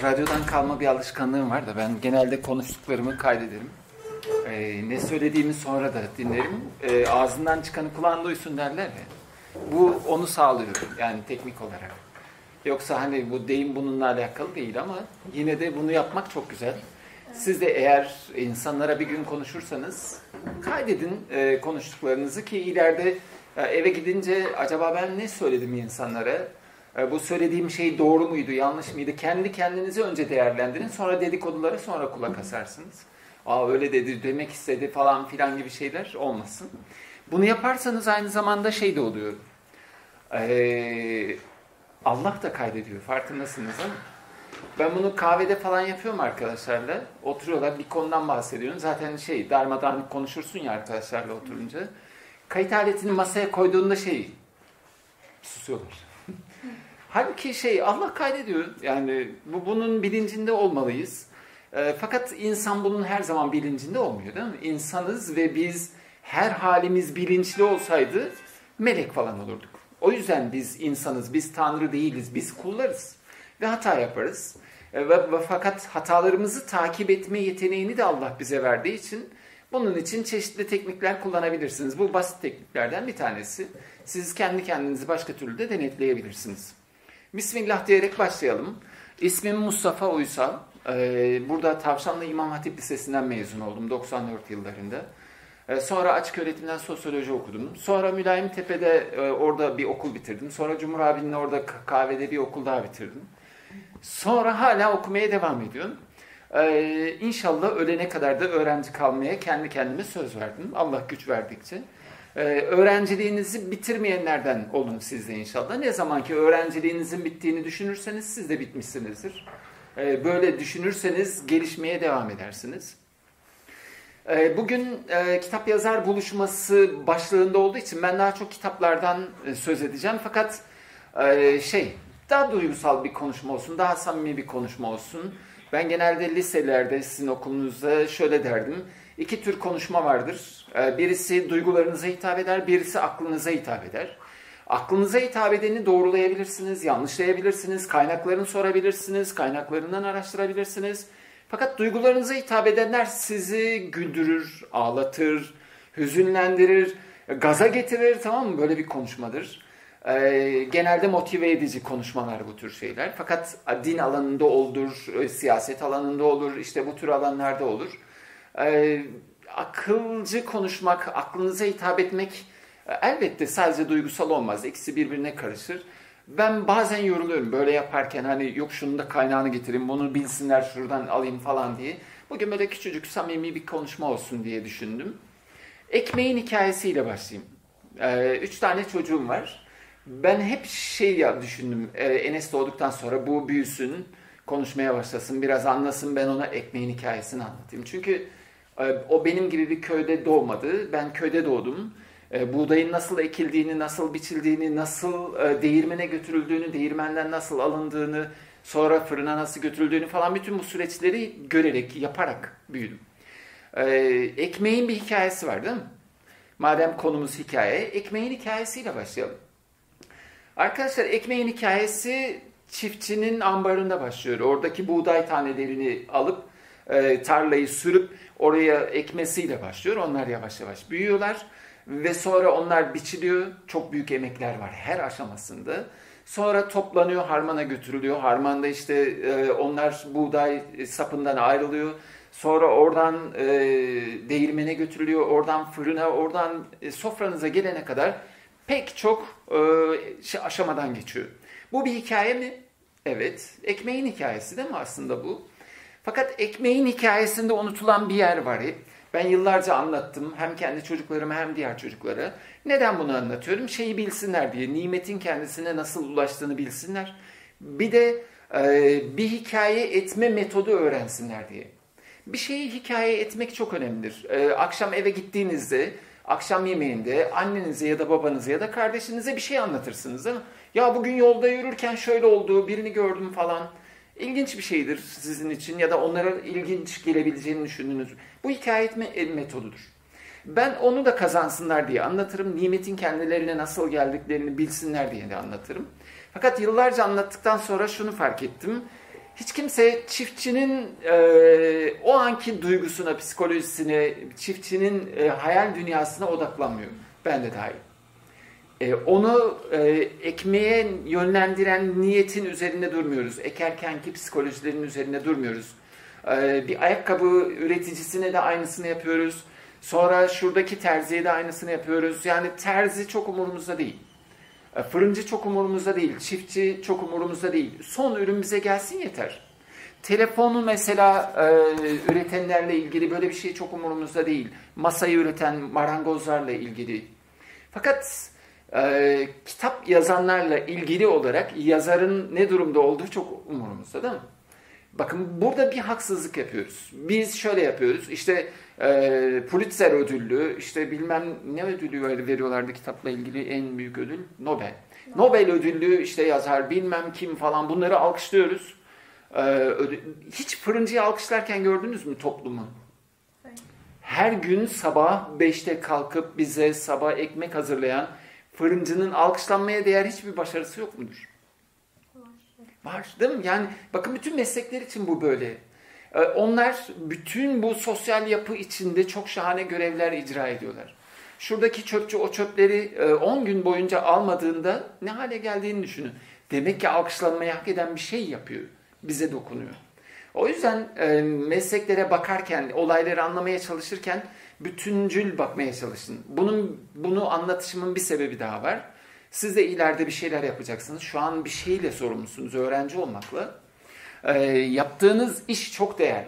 Radyodan kalma bir alışkanlığım var da ben genelde konuştuklarımı kaydederim. Ne söylediğimi sonra da dinlerim. Ağzından çıkanı kulağın duysun derler ya. Bu onu sağlıyor yani teknik olarak. Yoksa hani bu deyim bununla alakalı değil ama yine de bunu yapmak çok güzel. Siz de eğer insanlara bir gün konuşursanız kaydedin konuştuklarınızı ki ileride eve gidince acaba ben ne söyledim insanlara? Bu söylediğim şey doğru muydu, yanlış mıydı? Kendi kendinizi önce değerlendirin. Sonra dedikodulara sonra kulak asarsınız. Aa öyle dedi, demek istedi falan filan gibi şeyler olmasın. Bunu yaparsanız aynı zamanda şey de oluyor. Allah da kaydediyor. Farkındasınız değil mi? Ben bunu kahvede falan yapıyorum arkadaşlarla. Oturuyorlar bir konudan bahsediyorum. Zaten darmadağın konuşursun ya arkadaşlarla oturunca. Kayıt aletini masaya koyduğunda susuyorlar. Halbuki Allah kaydediyor. Yani bunun bilincinde olmalıyız. Fakat insan bunun her zaman bilincinde olmuyor değil mi? İnsanız ve biz her halimiz bilinçli olsaydı melek falan olurduk. O yüzden biz insanız, biz Tanrı değiliz, biz kullarız. Ve hata yaparız. Fakat hatalarımızı takip etme yeteneğini de Allah bize verdiği için bunun için çeşitli teknikler kullanabilirsiniz. Bu basit tekniklerden bir tanesi. Siz kendi kendinizi başka türlü de denetleyebilirsiniz. Bismillah diyerek başlayalım. İsmim Mustafa Uysal. Burada Tavşanlı İmam Hatip Lisesi'nden mezun oldum 94 yıllarında. Sonra açık öğretimden sosyoloji okudum. Sonra Mülayimtepe'de orada bir okul bitirdim. Sonra Cumhur abinin orada kahvede bir okul daha bitirdim. Sonra hala okumaya devam ediyorum. İnşallah ölene kadar da öğrenci kalmaya kendi kendime söz verdim. Allah güç verdikçe. Öğrenciliğinizi bitirmeyenlerden olun siz de inşallah. Ne zaman ki öğrenciliğinizin bittiğini düşünürseniz siz de bitmişsinizdir. Böyle düşünürseniz gelişmeye devam edersiniz. Bugün kitap yazar buluşması başlığında olduğu için ben daha çok kitaplardan söz edeceğim. Fakat daha duygusal bir konuşma olsun, daha samimi bir konuşma olsun. Ben genelde liselerde, sizin okulunuzda şöyle derdim. İki tür konuşma vardır. Birisi duygularınıza hitap eder, birisi aklınıza hitap eder. Aklınıza hitap edeni doğrulayabilirsiniz, yanlışlayabilirsiniz, kaynaklarını sorabilirsiniz, kaynaklarından araştırabilirsiniz. Fakat duygularınıza hitap edenler sizi güldürür, ağlatır, hüzünlendirir, gaza getirir, tamam mı? Böyle bir konuşmadır. Genelde motive edici konuşmalar bu tür şeyler. Fakat din alanında olur, siyaset alanında olur, işte bu tür alanlarda olur. Akılcı konuşmak, aklınıza hitap etmek elbette sadece duygusal olmaz. İkisi birbirine karışır. Ben bazen yoruluyorum böyle yaparken hani yok şunun da kaynağını getireyim, bunu bilsinler şuradan alayım falan diye. Bugün böyle küçücük samimi bir konuşma olsun diye düşündüm. Ekmeğin hikayesiyle başlayayım. 3 tane çocuğum var. Ben hep düşündüm. Enes doğduktan sonra bu büyüsün, konuşmaya başlasın, biraz anlasın, ben ona ekmeğin hikayesini anlatayım. Çünkü o benim gibi bir köyde doğmadı. Ben köyde doğdum. Buğdayın nasıl ekildiğini, nasıl biçildiğini, nasıl değirmene götürüldüğünü, değirmenden nasıl alındığını, sonra fırına nasıl götürüldüğünü falan bütün bu süreçleri görerek, yaparak büyüdüm. Ekmeğin bir hikayesi var değil mi? Madem konumuz hikaye, ekmeğin hikayesiyle başlayalım. Arkadaşlar ekmeğin hikayesi çiftçinin ambarında başlıyor. Oradaki buğday tanelerini alıp tarlayı sürüp oraya ekmesiyle başlıyor. Onlar yavaş yavaş büyüyorlar. Ve sonra onlar biçiliyor. Çok büyük emekler var her aşamasında. Sonra toplanıyor, harmana götürülüyor. Harmanda onlar buğday sapından ayrılıyor. Sonra oradan değirmene götürülüyor. Oradan fırına, oradan sofranıza gelene kadar pek çok aşamadan geçiyor. Bu bir hikaye mi? Evet. Ekmeğin hikayesi değil mi aslında bu? Fakat ekmeğin hikayesinde unutulan bir yer var hep. Ben yıllarca anlattım hem kendi çocuklarıma hem diğer çocuklara. Neden bunu anlatıyorum? Şeyi bilsinler diye, nimetin kendisine nasıl ulaştığını bilsinler. Bir de bir hikaye etme metodu öğrensinler diye. Bir şeyi hikaye etmek çok önemlidir. Akşam eve gittiğinizde, akşam yemeğinde annenize ya da babanıza ya da kardeşinize bir şey anlatırsınız değil mi? Ya bugün yolda yürürken şöyle oldu, birini gördüm falan. İlginç bir şeydir sizin için ya da onlara ilginç gelebileceğini düşündüğünüz. Bu hikaye etme metodudur. Ben onu da kazansınlar diye anlatırım. Nimetin kendilerine nasıl geldiklerini bilsinler diye de anlatırım. Fakat yıllarca anlattıktan sonra şunu fark ettim. Hiç kimse çiftçinin o anki duygusuna, psikolojisine, çiftçinin hayal dünyasına odaklanmıyor. Ben de dahil. Onu ekmeğe yönlendiren niyetin üzerinde durmuyoruz. Ekerkenki psikolojilerin üzerinde durmuyoruz. Bir ayakkabı üreticisine de aynısını yapıyoruz. Sonra şuradaki terziye de aynısını yapıyoruz. Yani terzi çok umurumuzda değil. Fırıncı çok umurumuzda değil. Çiftçi çok umurumuzda değil. Son ürün bize gelsin yeter. Telefonu mesela üretenlerle ilgili böyle bir şey çok umurumuzda değil. Masayı üreten marangozlarla ilgili. Fakat kitap yazanlarla ilgili olarak yazarın ne durumda olduğu çok umurumuzda değil mi? Bakın burada bir haksızlık yapıyoruz. Biz şöyle yapıyoruz. İşte Pulitzer ödüllü, işte bilmem ne ödülü veriyorlardı kitapla ilgili en büyük ödül? Nobel. Nobel ödüllü işte yazar bilmem kim falan bunları alkışlıyoruz. Hiç fırıncıyı alkışlarken gördünüz mü toplumu? Her gün sabah 5'te kalkıp bize sabah ekmek hazırlayan fırıncının alkışlanmaya değer hiçbir başarısı yok mudur? Var değil mi? Yani bakın bütün meslekler için bu böyle. Onlar bütün bu sosyal yapı içinde çok şahane görevler icra ediyorlar. Şuradaki çöpçü o çöpleri 10 gün boyunca almadığında ne hale geldiğini düşünün. Demek ki alkışlanmayı hak eden bir şey yapıyor. Bize dokunuyor. O yüzden mesleklere bakarken, olayları anlamaya çalışırken bütüncül bakmaya çalışın. Bunu anlatışımın bir sebebi daha var. Siz de ileride bir şeyler yapacaksınız. Şu an bir şeyle sorumlusunuz, öğrenci olmakla. Yaptığınız iş çok değerli.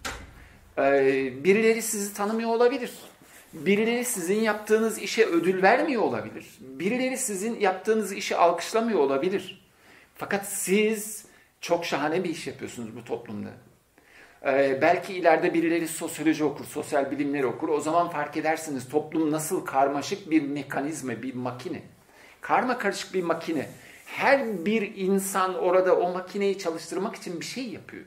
Birileri sizi tanımıyor olabilir. Birileri sizin yaptığınız işe ödül vermiyor olabilir. Birileri sizin yaptığınız işi alkışlamıyor olabilir. Fakat siz çok şahane bir iş yapıyorsunuz bu toplumda. Belki ileride birileri sosyoloji okur, sosyal bilimleri okur. O zaman fark edersiniz toplum nasıl karmaşık bir mekanizma, bir makine. Karma karışık bir makine. Her bir insan orada o makineyi çalıştırmak için bir şey yapıyor.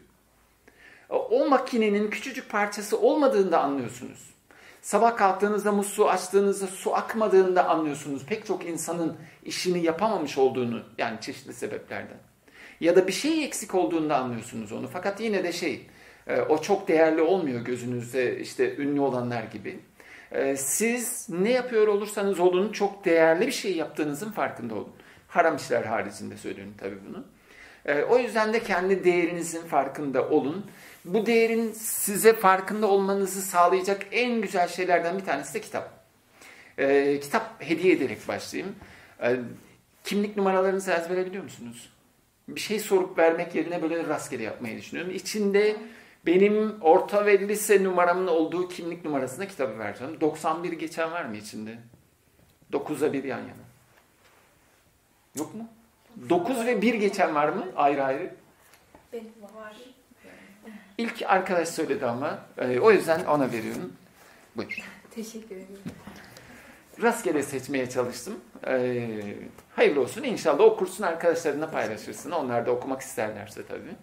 O makinenin küçücük parçası olmadığında anlıyorsunuz. Sabah kalktığınızda musluğu açtığınızda su akmadığında anlıyorsunuz. Pek çok insanın işini yapamamış olduğunu, yani çeşitli sebeplerden. Ya da bir şey eksik olduğunda anlıyorsunuz onu. Fakat yine de o çok değerli olmuyor gözünüzde işte ünlü olanlar gibi. Siz ne yapıyor olursanız olun çok değerli bir şey yaptığınızın farkında olun. Haram işler haricinde söylüyorum tabii bunu. O yüzden de kendi değerinizin farkında olun. Bu değerin size farkında olmanızı sağlayacak en güzel şeylerden bir tanesi de kitap. Kitap hediye ederek başlayayım. Kimlik numaralarınızı ezbere biliyor musunuz? Bir şey sorup vermek yerine böyle rastgele yapmayı düşünüyorum. İçinde benim orta ve lise numaramın olduğu kimlik numarasına kitabı vereceğim. 91 geçen var mı içinde? 9'a 1 yan yana. Yok mu? 9 ve 1 geçen var mı? Ayrı ayrı. Benim var. İlk arkadaş söyledi ama. O yüzden ona veriyorum. Buyur. Teşekkür ederim. Rastgele seçmeye çalıştım. Hayırlı olsun. İnşallah okursun, arkadaşlarınla paylaşırsın. Onlar da okumak isterlerse tabii.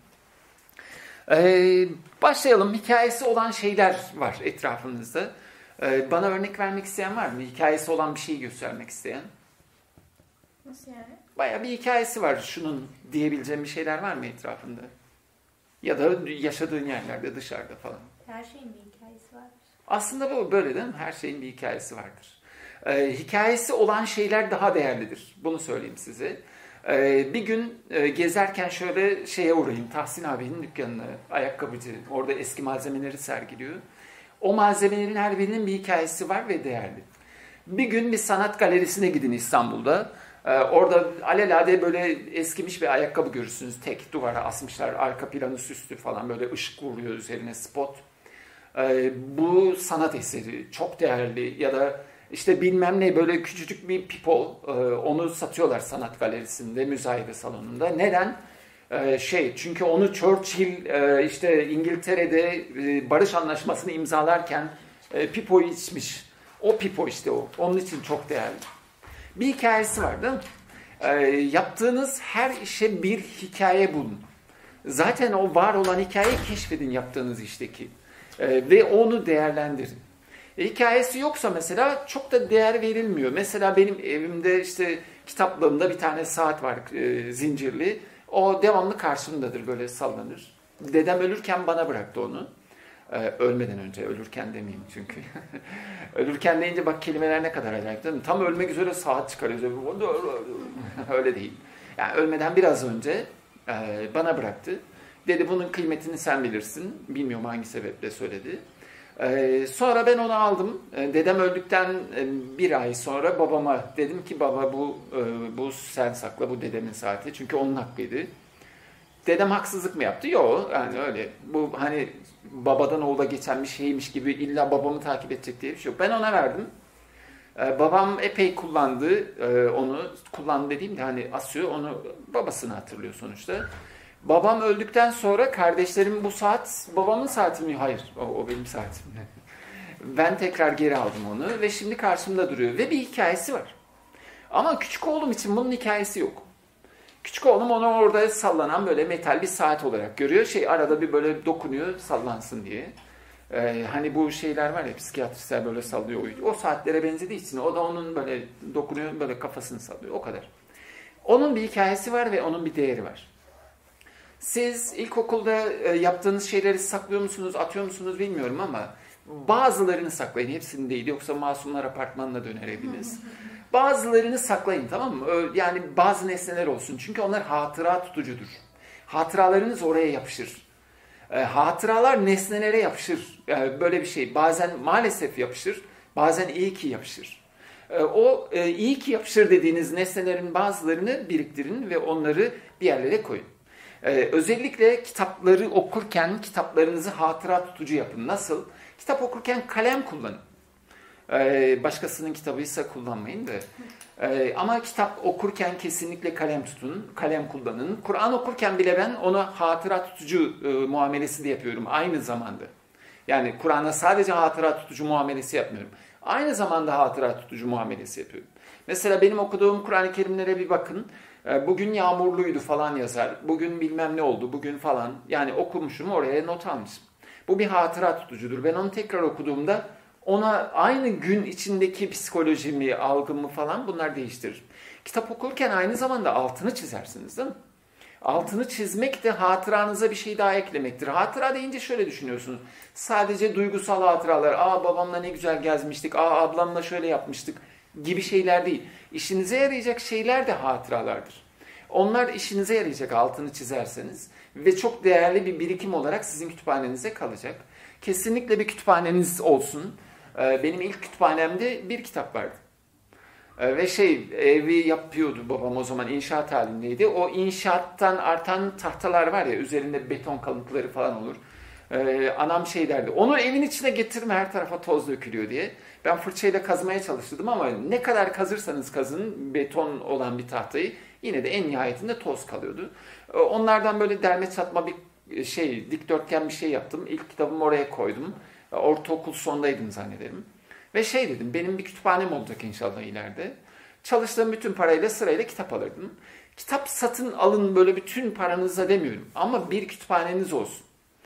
Başlayalım. Hikayesi olan şeyler var etrafınızda. Bana örnek vermek isteyen var mı? Hikayesi olan bir şeyi göstermek isteyen. Nasıl yani? Bayağı bir hikayesi var. Şunun diyebileceğim bir şeyler var mı etrafında? Ya da yaşadığın yerlerde, dışarıda falan. Her şeyin bir hikayesi var. Aslında bu böyle değil mi? Her şeyin bir hikayesi vardır. Hikayesi olan şeyler daha değerlidir. Bunu söyleyeyim size. Bir gün gezerken şöyle şeye uğrayayım. Tahsin abinin dükkanına, ayakkabıcı. Orada eski malzemeleri sergiliyor. O malzemelerin her birinin bir hikayesi var ve değerli. Bir gün bir sanat galerisine gidin İstanbul'da. Orada alelade böyle eskimiş bir ayakkabı görürsünüz. Tek duvara asmışlar. Arka planı süslü falan, böyle ışık vuruyor üzerine, spot. Bu sanat eseri. Çok değerli. Ya da İşte bilmem ne, böyle küçücük bir pipo, onu satıyorlar sanat galerisinde, müzayede salonunda. Neden? Çünkü onu Churchill işte İngiltere'de barış anlaşmasını imzalarken pipoyu içmiş. O pipo işte o. Onun için çok değerli. Bir hikayesi var değil mi? Yaptığınız her işe bir hikaye bulun. Zaten o var olan hikayeyi keşfedin yaptığınız işteki. Ve onu değerlendirin. Hikayesi yoksa mesela çok da değer verilmiyor. Mesela benim evimde işte kitaplığımda bir tane saat var zincirli. O devamlı karşımdadır, böyle sallanır. Dedem ölürken bana bıraktı onu. Ölmeden önce, ölürken demeyeyim çünkü. Ölürken deyince bak kelimeler ne kadar acayip değil mi? Tam ölmek üzere saat çıkarıyor. Öyle değil. Yani ölmeden biraz önce bana bıraktı. Dedi bunun kıymetini sen bilirsin. Bilmiyorum hangi sebeple söyledi. Sonra ben onu aldım. Dedem öldükten bir ay sonra babama dedim ki baba bu sen sakla, bu dedemin saati. Çünkü onun hakkıydı. Dedem haksızlık mı yaptı? Yok. Yani öyle. Bu hani babadan oğula geçen bir şeymiş gibi illa babamı takip edecek diye bir şey yok. Ben ona verdim. Babam epey kullandı onu. Kullandı dediğimde hani asıyor onu, babasını hatırlıyor sonuçta. Babam öldükten sonra kardeşlerim bu saat babamın saati mi? Hayır. O benim saatim. Ben tekrar geri aldım onu ve şimdi karşımda duruyor. Ve bir hikayesi var. Ama küçük oğlum için bunun hikayesi yok. Küçük oğlum onu orada sallanan böyle metal bir saat olarak görüyor. Arada bir böyle dokunuyor sallansın diye. Hani bu şeyler var ya, psikiyatristler böyle sallıyor. O saatlere benzediği için o da onun böyle dokunuyor, böyle kafasını sallıyor. O kadar. Onun bir hikayesi var ve onun bir değeri var. Siz ilkokulda yaptığınız şeyleri saklıyor musunuz, atıyor musunuz bilmiyorum ama bazılarını saklayın. Hepsini değil, yoksa Masumlar Apartmanı'na döner eviniz. Bazılarını saklayın, tamam mı? Yani bazı nesneler olsun. Çünkü onlar hatıra tutucudur. Hatıralarınız oraya yapışır. Hatıralar nesnelere yapışır. Böyle bir şey. Bazen maalesef yapışır, bazen iyi ki yapışır. O iyi ki yapışır dediğiniz nesnelerin bazılarını biriktirin ve onları bir yerlere koyun. Özellikle kitapları okurken kitaplarınızı hatıra tutucu yapın. Nasıl? Kitap okurken kalem kullanın. Başkasının kitabıysa kullanmayın da. Ama kitap okurken kesinlikle kalem tutun, kalem kullanın. Kur'an okurken bile ben ona hatıra tutucu muamelesi de yapıyorum aynı zamanda. Yani Kur'an'a sadece hatıra tutucu muamelesi yapmıyorum. Aynı zamanda hatıra tutucu muamelesi yapıyorum. Mesela benim okuduğum Kur'an-ı Kerimlere bir bakın. Bugün yağmurluydu falan yazar. Bugün bilmem ne oldu, bugün falan. Yani okumuşum, oraya not almışım. Bu bir hatıra tutucudur. Ben onu tekrar okuduğumda ona aynı gün içindeki psikolojimi, algımı falan bunlar değiştirir. Kitap okurken aynı zamanda altını çizersiniz değil mi? Altını çizmek de hatıranıza bir şey daha eklemektir. Hatıra deyince şöyle düşünüyorsunuz. Sadece duygusal hatıralar. Babamla ne güzel gezmiştik. Ablamla şöyle yapmıştık gibi şeyler değil. İşinize yarayacak şeyler de hatıralardır. Onlar işinize yarayacak altını çizerseniz ve çok değerli bir birikim olarak sizin kütüphanenize kalacak. Kesinlikle bir kütüphaneniz olsun. Benim ilk kütüphanemde bir kitap vardı. Ve evi yapıyordu babam, o zaman inşaat halindeydi. O inşaattan artan tahtalar var ya, üzerinde beton kalıntıları falan olur. Anam derdi, onu evin içine getirme, her tarafa toz dökülüyor diye. Ben fırçayla kazmaya çalıştım ama ne kadar kazırsanız kazın beton olan bir tahtayı yine de en nihayetinde toz kalıyordu. Onlardan böyle derme çatma bir dikdörtgen bir şey yaptım. İlk kitabımı oraya koydum. Ortaokul sondaydım zannederim. Ve dedim, benim bir kütüphanem olacak inşallah ileride. Çalıştığım bütün parayla sırayla kitap alırdım. Kitap satın alın böyle bütün paranızla demiyorum. Ama bir kütüphaneniz olsun.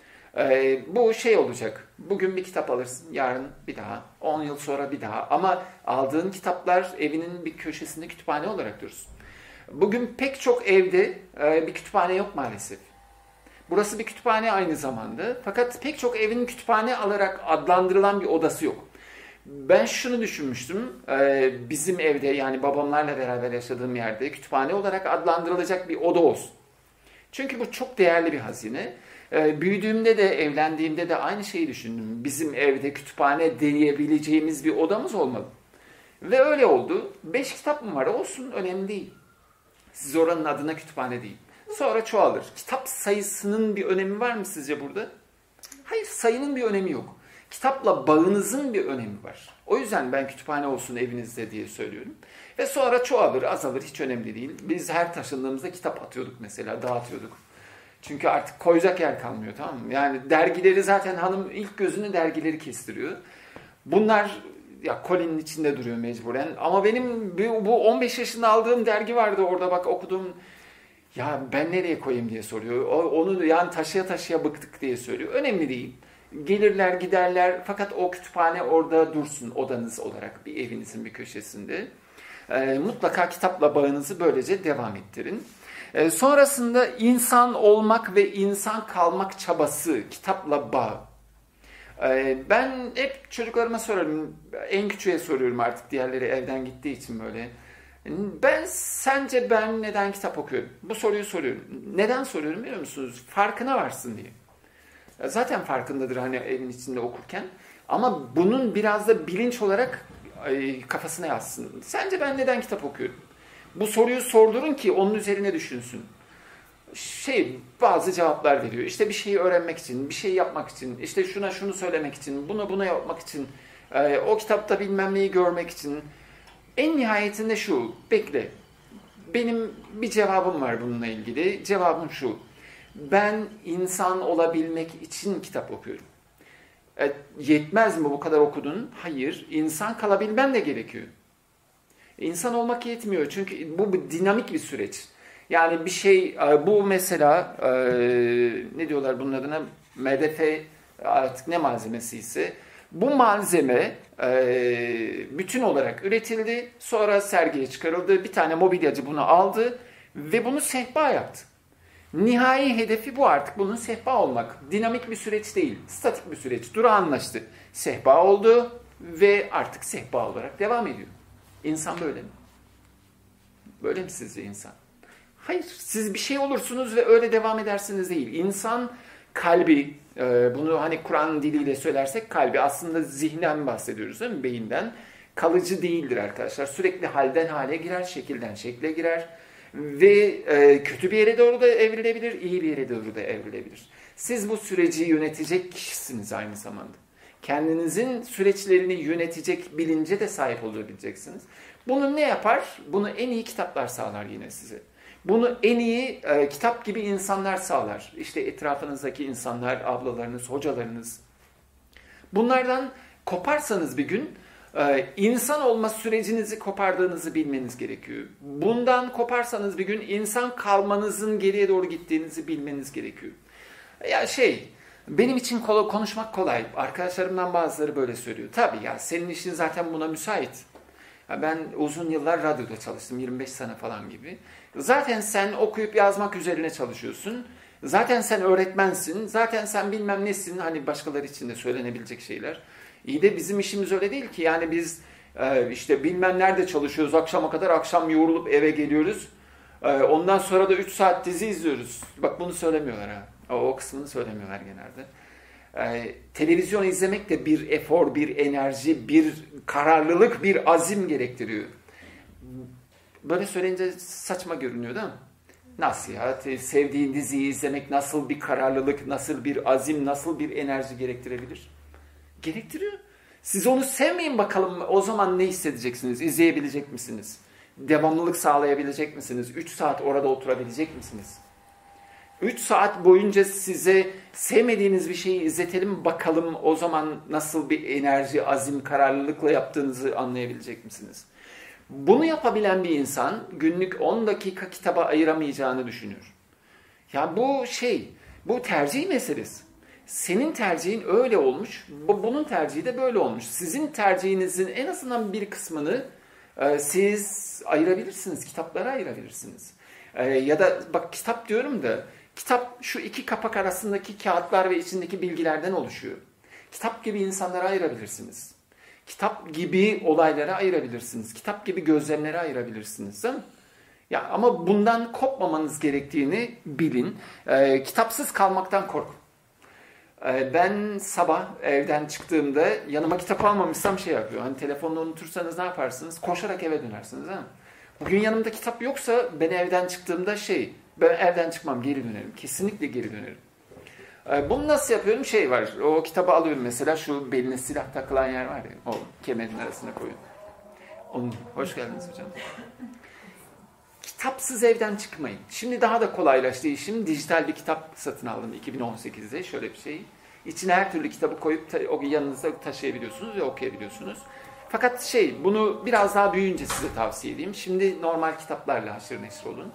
Bu olacak. Bugün bir kitap alırsın, yarın bir daha, 10 yıl sonra bir daha. Ama aldığın kitaplar evinin bir köşesinde kütüphane olarak dursun. Bugün pek çok evde bir kütüphane yok maalesef. Burası bir kütüphane aynı zamanda. Fakat pek çok evin kütüphane olarak adlandırılan bir odası yok. Ben şunu düşünmüştüm, bizim evde, yani babamlarla beraber yaşadığım yerde kütüphane olarak adlandırılacak bir oda olsun. Çünkü bu çok değerli bir hazine. Büyüdüğümde de, evlendiğimde de aynı şeyi düşündüm. Bizim evde kütüphane diyebileceğimiz bir odamız olmalı. Ve öyle oldu. 5 kitap mı var? Olsun, önemli değil. Siz oranın adına kütüphane değil. Sonra çoğalır. Kitap sayısının bir önemi var mı sizce burada? Hayır, sayının bir önemi yok. Kitapla bağınızın bir önemi var. O yüzden ben kütüphane olsun evinizde diye söylüyorum. Ve sonra çoğalır, azalır, hiç önemli değil. Biz her taşındığımızda kitap atıyorduk mesela, dağıtıyorduk. Çünkü artık koyacak yer kalmıyor, tamam mı? Yani dergileri zaten hanım ilk gözünü dergileri kestiriyor. Bunlar ya kolinin içinde duruyor mecburen. Ama benim bu 15 yaşında aldığım dergi vardı orada, bak okuduğum. Ya ben nereye koyayım diye soruyor. Onu yani taşıya taşıya bıktık diye söylüyor. Önemli değil. Gelirler giderler fakat o kütüphane orada dursun odanız olarak bir evinizin bir köşesinde. Mutlaka kitapla bağınızı böylece devam ettirin. Sonrasında insan olmak ve insan kalmak çabası, kitapla bağ. Ben hep çocuklarıma sorarım, en küçüğe soruyorum artık diğerleri evden gittiği için böyle. Sence ben neden kitap okuyorum? Bu soruyu soruyorum. Neden soruyorum biliyor musunuz? Farkına varsın diye. Zaten farkındadır hani evin içinde okurken. Ama bunun biraz da bilinç olarak kafasına yazsın. Sence ben neden kitap okuyorum? Bu soruyu sordurun ki onun üzerine düşünsün. Bazı cevaplar veriyor. İşte bir şeyi öğrenmek için, bir şey yapmak için, işte şuna şunu söylemek için, buna yapmak için, o kitapta bilmem neyi görmek için. En nihayetinde şu, bekle. Benim bir cevabım var bununla ilgili. Cevabım şu. Ben insan olabilmek için kitap okuyorum. Yetmez mi bu kadar okudun? Hayır. İnsan kalabilmen de gerekiyor. İnsan olmak yetmiyor. Çünkü bu dinamik bir süreç. Yani bir şey, bu mesela ne diyorlar bunun adına? MDF artık ne malzemesi ise bu malzeme bütün olarak üretildi. Sonra sergiye çıkarıldı. Bir tane mobilyacı bunu aldı ve bunu sehpa yaptı. Nihai hedefi bu artık. Bunun sehpa olmak. Dinamik bir süreç değil. Statik bir süreç. Durağanlaştı. Sehpa oldu ve artık sehpa olarak devam ediyor. İnsan böyle mi? Böyle mi sizce insan? Hayır. Siz bir şey olursunuz ve öyle devam edersiniz değil. İnsan kalbi, bunu hani Kur'an diliyle söylersek kalbi aslında zihnen bahsediyoruz değil mi? Beyinden. Kalıcı değildir arkadaşlar. Sürekli halden hale girer, şekilden şekle girer. Ve kötü bir yere doğru da evrilebilir, iyi bir yere doğru da evrilebilir. Siz bu süreci yönetecek kişisiniz aynı zamanda. Kendinizin süreçlerini yönetecek bilince de sahip olabileceksiniz. Bunu ne yapar? Bunu en iyi kitaplar sağlar yine size. Bunu en iyi kitap gibi insanlar sağlar. İşte etrafınızdaki insanlar, ablalarınız, hocalarınız. Bunlardan koparsanız bir gün, insan olma sürecinizi kopardığınızı bilmeniz gerekiyor. Bundan koparsanız bir gün insan kalmanızın geriye doğru gittiğinizi bilmeniz gerekiyor. Ya benim için konuşmak kolay. Arkadaşlarımdan bazıları böyle söylüyor. Tabii ya senin işin zaten buna müsait. Ya ben uzun yıllar radyoda çalıştım. 25 sene falan gibi. Zaten sen okuyup yazmak üzerine çalışıyorsun. Zaten sen öğretmensin. Zaten sen bilmem nesin. Hani başkaları için de söylenebilecek şeyler. İyi de bizim işimiz öyle değil ki. Yani biz işte bilmem nerede çalışıyoruz akşama kadar. Akşam yorulup eve geliyoruz. Ondan sonra da 3 saat dizi izliyoruz. Bak bunu söylemiyorlar ha. O kısmını söylemiyorlar genelde. Televizyon izlemek de bir efor, bir enerji, bir kararlılık, bir azim gerektiriyor. Böyle söyleyince saçma görünüyor değil mi? Nasıl ya? Sevdiğin diziyi izlemek nasıl bir kararlılık, nasıl bir azim, nasıl bir enerji gerektirebilir? Gerektiriyor. Siz onu sevmeyin bakalım o zaman ne hissedeceksiniz? İzleyebilecek misiniz? Devamlılık sağlayabilecek misiniz? 3 saat orada oturabilecek misiniz? 3 saat boyunca size sevmediğiniz bir şeyi izletelim bakalım o zaman nasıl bir enerji, azim, kararlılıkla yaptığınızı anlayabilecek misiniz? Bunu yapabilen bir insan günlük 10 dakika kitaba ayıramayacağını düşünüyor. Ya bu tercih meselesi. Senin tercihin öyle olmuş, bunun tercihi de böyle olmuş. Sizin tercihinizin en azından bir kısmını siz ayırabilirsiniz, kitaplara ayırabilirsiniz. Ya da bak kitap diyorum da, kitap şu 2 kapak arasındaki kağıtlar ve içindeki bilgilerden oluşuyor. Kitap gibi insanlara ayırabilirsiniz. Kitap gibi olaylara ayırabilirsiniz. Kitap gibi gözlemlere ayırabilirsiniz değil mi? Ya ama bundan kopmamanız gerektiğini bilin. Kitapsız kalmaktan korkun. Ben sabah evden çıktığımda yanıma kitap almamışsam yapıyor. Hani telefonunu unutursanız ne yaparsınız? Koşarak eve dönersiniz değil mi? Bugün yanımda kitap yoksa ben evden çıktığımda ben evden çıkmam, geri dönerim. Kesinlikle geri dönerim. Bunu nasıl yapıyorum? Var. O kitabı alıyorum mesela şu beline silah takılan yer var ya. O kemerin arasına koyuyorum. Hoş geldiniz hocam. Kitapsız evden çıkmayın. Şimdi daha da kolaylaştı işim. Dijital bir kitap satın aldım 2018'de. Şöyle bir şey. İçine her türlü kitabı koyup yanınızda taşıyabiliyorsunuz ve okuyabiliyorsunuz. Fakat bunu biraz daha büyüyünce size tavsiye edeyim. Şimdi normal kitaplarla haşır neşir olun.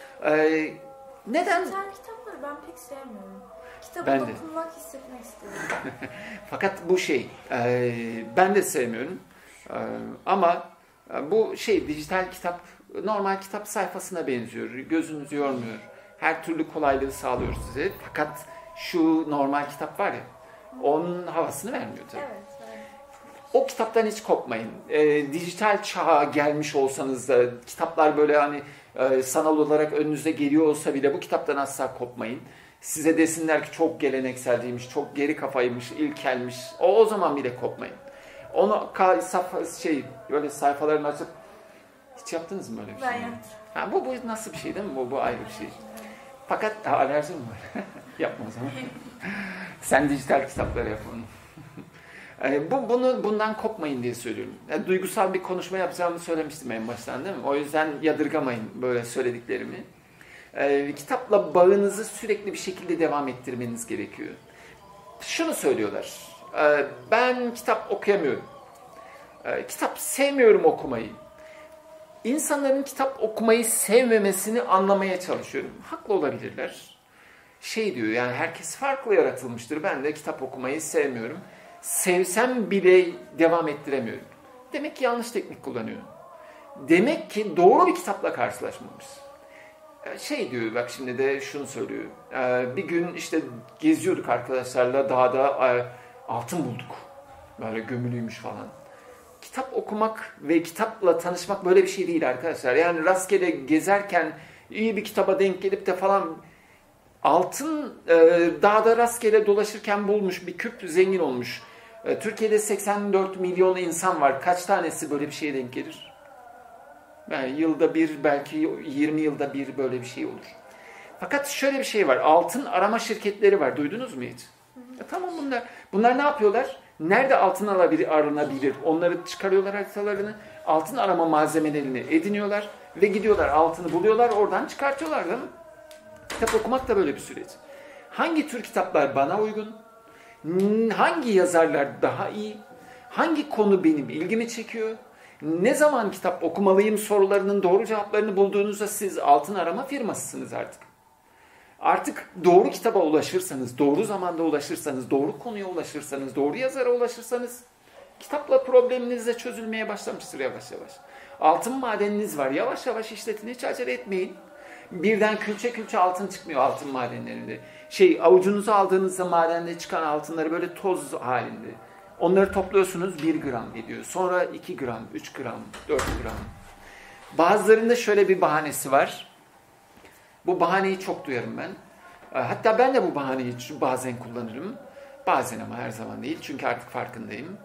Neden? Dijital kitapları ben pek sevmiyorum. Kitabı Ben de. dokunmak, hissetmek istiyorum. Fakat bu ben de sevmiyorum. Ama bu dijital kitap Normal kitap sayfasına benziyor. Gözünüzü yormuyor. Her türlü kolaylığı sağlıyor size. Fakat şu normal kitap var ya, onun havasını vermiyor tabii. Evet. O kitaptan hiç kopmayın. Dijital çağa gelmiş olsanız da, kitaplar böyle hani sanal olarak önünüze geliyor olsa bile bu kitaptan asla kopmayın. Size desinler ki çok gelenekselciymiş, çok geri kafaymış, ilkelmiş. O zaman bile kopmayın. Onu böyle sayfalarını açıp hiç yaptınız mı böyle bir şey? Ben yaptım. Ha, bu nasıl bir şey değil mi? Bu ayrı bir şey. Fakat alerjin mi var? Yapma o zaman. Sen dijital kitapları yap onu. Bundan kopmayın diye söylüyorum. Yani duygusal bir konuşma yapacağımı söylemiştim en baştan, değil mi? O yüzden yadırgamayın böyle söylediklerimi. Kitapla bağınızı sürekli bir şekilde devam ettirmeniz gerekiyor. Şunu söylüyorlar. Ben kitap okuyamıyorum. Kitap sevmiyorum okumayı. İnsanların kitap okumayı sevmemesini anlamaya çalışıyorum. Haklı olabilirler. Diyor, yani herkes farklı yaratılmıştır. Ben de kitap okumayı sevmiyorum. Sevsem bile devam ettiremiyorum. Demek ki yanlış teknik kullanıyorum. Demek ki doğru bir kitapla karşılaşmamış. Diyor, bak şimdi de şunu söylüyor. Bir gün işte geziyorduk arkadaşlarla, dağda altın bulduk. Böyle gömülüymüş falan. Kitap okumak ve kitapla tanışmak böyle bir şey değil arkadaşlar. Yani rastgele gezerken iyi bir kitaba denk gelip de falan, altın dağda rastgele dolaşırken bulmuş bir küp, zengin olmuş. Türkiye'de 84 milyon insan var. Kaç tanesi böyle bir şeye denk gelir? Yani yılda bir, belki 20 yılda bir böyle bir şey olur. Fakat şöyle bir şey var. Altın arama şirketleri var. Duydunuz mu hiç? Tamam, bunlar ne yapıyorlar? Nerede altın aranabilir? Onları çıkarıyorlar, haritalarını. Altın arama malzemelerini ediniyorlar ve gidiyorlar, altını buluyorlar, oradan çıkartıyorlar, değil mi? Kitap okumak da böyle bir süreç. Hangi tür kitaplar bana uygun? Hangi yazarlar daha iyi? Hangi konu benim ilgimi çekiyor? Ne zaman kitap okumalıyım sorularının doğru cevaplarını bulduğunuzda siz altın arama firmasısınız artık. Artık doğru kitaba ulaşırsanız, doğru zamanda ulaşırsanız, doğru konuya ulaşırsanız, doğru yazara ulaşırsanız kitapla probleminiz de çözülmeye başlamıştır yavaş yavaş. Altın madeniniz var. Yavaş yavaş işletin. Hiç acele etmeyin. Birden külçe külçe altın çıkmıyor altın madenlerinde. Avucunuza aldığınızda madende çıkan altınları böyle toz halinde. Onları topluyorsunuz, 1 gram ediyor. Sonra 2 gram, 3 gram, 4 gram. Bazılarında şöyle bir bahanesi var. Bu bahaneyi çok duyarım ben. Hatta ben de bu bahaneyi bazen kullanırım. Bazen, ama her zaman değil. Çünkü artık farkındayım.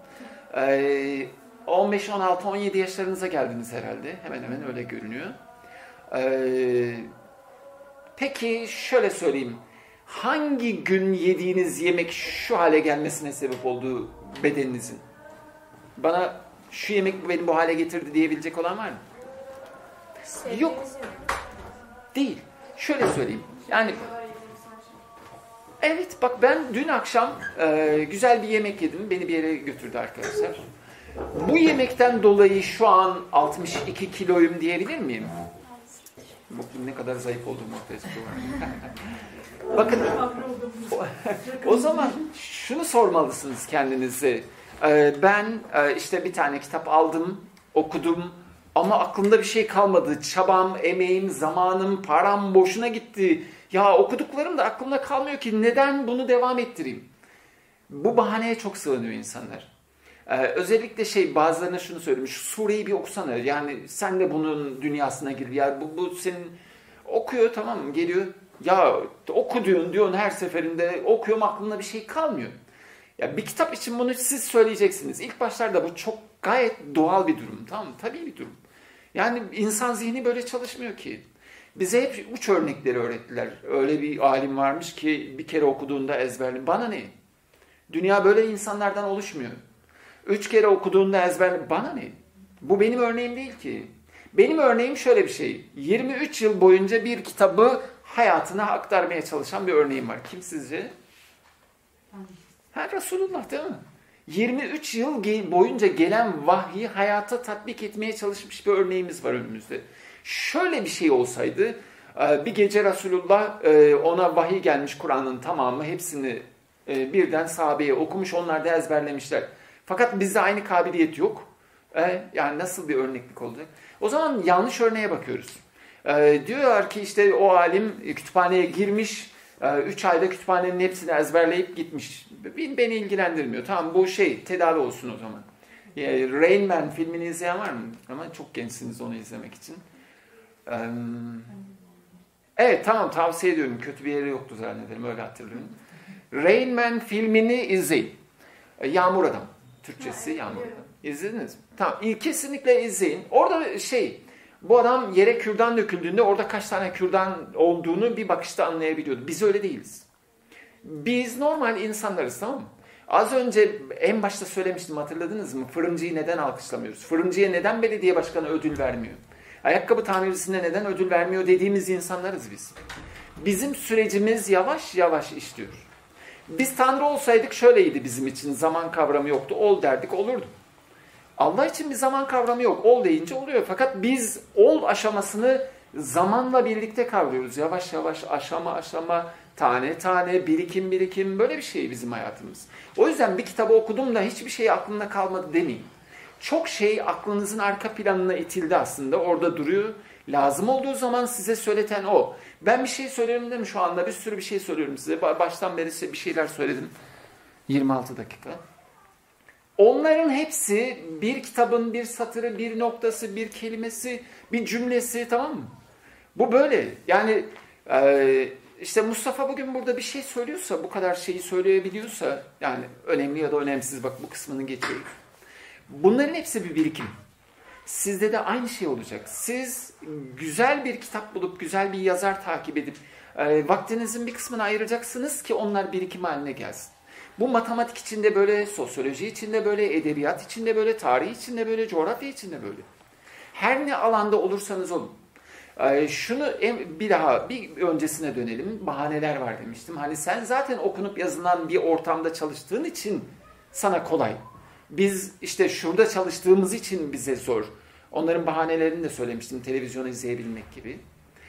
15, 16, 17 yaşlarınıza geldiniz herhalde. Hemen hemen öyle görünüyor. Peki şöyle söyleyeyim. Hangi gün yediğiniz yemek şu hale gelmesine sebep oldu bedeninizin? Bana şu yemek beni bu hale getirdi diyebilecek olan var mı? Yok. Değil. Şöyle söyleyeyim. Yani evet, bak ben dün akşam güzel bir yemek yedim. Beni bir yere götürdü arkadaşlar. Bu yemekten dolayı şu an 62 kiloyum diyebilir miyim? Ne kadar zayıf olduğum ortaya çıkıyor. Bakın, o zaman şunu sormalısınız kendinize. Ben işte bir tane kitap aldım, okudum ama aklımda bir şey kalmadı. Çabam, emeğim, zamanım, param boşuna gitti. Ya okuduklarım da aklımda kalmıyor ki, neden bunu devam ettireyim? Bu bahaneye çok sığınıyor insanlar. Özellikle bazılarına şunu söylüyorum. Şu sureyi bir okusana. Yani sen de bunun dünyasına gir. Ya bu senin okuyor, tamam mı? Geliyor. Ya oku diyorsun her seferinde. Okuyorum, aklımda bir şey kalmıyor. Ya bir kitap için bunu siz söyleyeceksiniz. İlk başlarda bu çok gayet doğal bir durum. Tamam mı? Tabii bir durum. Yani insan zihni böyle çalışmıyor ki. Bize hep uç örnekleri öğrettiler. Öyle bir alim varmış ki bir kere okuduğunda ezberli. Bana ne? Dünya böyle insanlardan oluşmuyor. 3 kere okuduğunda ezberli. Bana ne? Bu benim örneğim değil ki. Benim örneğim şöyle bir şey. 23 yıl boyunca bir kitabı hayatına aktarmaya çalışan bir örneğim var. Kim sizce? Resulullah, değil mi? 23 yıl boyunca gelen vahyi hayata tatbik etmeye çalışmış bir örneğimiz var önümüzde. Şöyle bir şey olsaydı, bir gece Resulullah ona vahiy gelmiş, Kur'an'ın tamamı, hepsini birden sahabeye okumuş, onlar da ezberlemişler. Fakat bizde aynı kabiliyet yok. Yani nasıl bir örneklik olacak? O zaman yanlış örneğe bakıyoruz. Diyorlar ki işte o alim kütüphaneye girmiş, 3 ayda kütüphanenin hepsini ezberleyip gitmiş. Beni ilgilendirmiyor. Tamam, bu tedavi olsun o zaman. Rain Man filmini izleyen var mı? Ama çok gençsiniz onu izlemek için. Evet, tamam, tavsiye ediyorum. Kötü bir yeri yoktu zannederim, öyle hatırlıyorum. Rain Man filmini izleyin. Yağmur Adam. Türkçesi Yağmur Adam. İzlediniz mi? Tamam, kesinlikle izleyin. Orada bu adam yere kürdan döküldüğünde orada kaç tane kürdan olduğunu bir bakışta anlayabiliyordu. Biz öyle değiliz. Biz normal insanlarız, tamam mı? Az önce en başta söylemiştim, hatırladınız mı? Fırıncıyı neden alkışlamıyoruz? Fırıncıya neden belediye başkanı ödül vermiyor? Ayakkabı tamircisine neden ödül vermiyor dediğimiz insanlarız biz. Bizim sürecimiz yavaş yavaş işliyor. Biz Tanrı olsaydık şöyleydi bizim için. Zaman kavramı yoktu. Ol derdik, olurdu. Allah için bir zaman kavramı yok. Ol deyince oluyor. Fakat biz ol aşamasını zamanla birlikte kavruyoruz. Yavaş yavaş, aşama aşama, tane tane, birikim birikim, böyle bir şey bizim hayatımız. O yüzden bir kitabı okudum da hiçbir şey aklımda kalmadı demeyin. Çok şey aklınızın arka planına itildi aslında. Orada duruyor. Lazım olduğu zaman size söyleten o. Ben bir şey söylüyorum değil mi şu anda? Bir sürü bir şey söylüyorum size. Baştan beri size bir şeyler söyledim. 26 dakika. Onların hepsi bir kitabın bir satırı, bir noktası, bir kelimesi, bir cümlesi, tamam mı? Bu böyle. Yani işte Mustafa bugün burada bir şey söylüyorsa, bu kadar şeyi söyleyebiliyorsa, yani önemli ya da önemsiz, bak bu kısmını geçiyoruz. Bunların hepsi bir birikim. Sizde de aynı şey olacak. Siz güzel bir kitap bulup, güzel bir yazar takip edip, vaktinizin bir kısmını ayıracaksınız ki onlar birikim haline gelsin. Bu matematik içinde böyle, sosyoloji içinde böyle, edebiyat içinde böyle, tarih içinde böyle, coğrafya içinde böyle. Her ne alanda olursanız olun. Şunu bir öncesine dönelim. Bahaneler var demiştim. Hani sen zaten okunup yazılan bir ortamda çalıştığın için sana kolay. Biz işte şurada çalıştığımız için bize zor. Onların bahanelerini de söylemiştim. Televizyonu izleyebilmek gibi.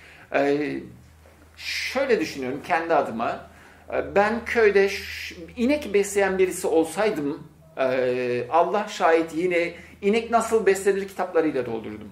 Şöyle düşünüyorum kendi adıma. Ben köyde inek besleyen birisi olsaydım, Allah şahit, yine inek nasıl beslenir kitaplarıyla doldurdum.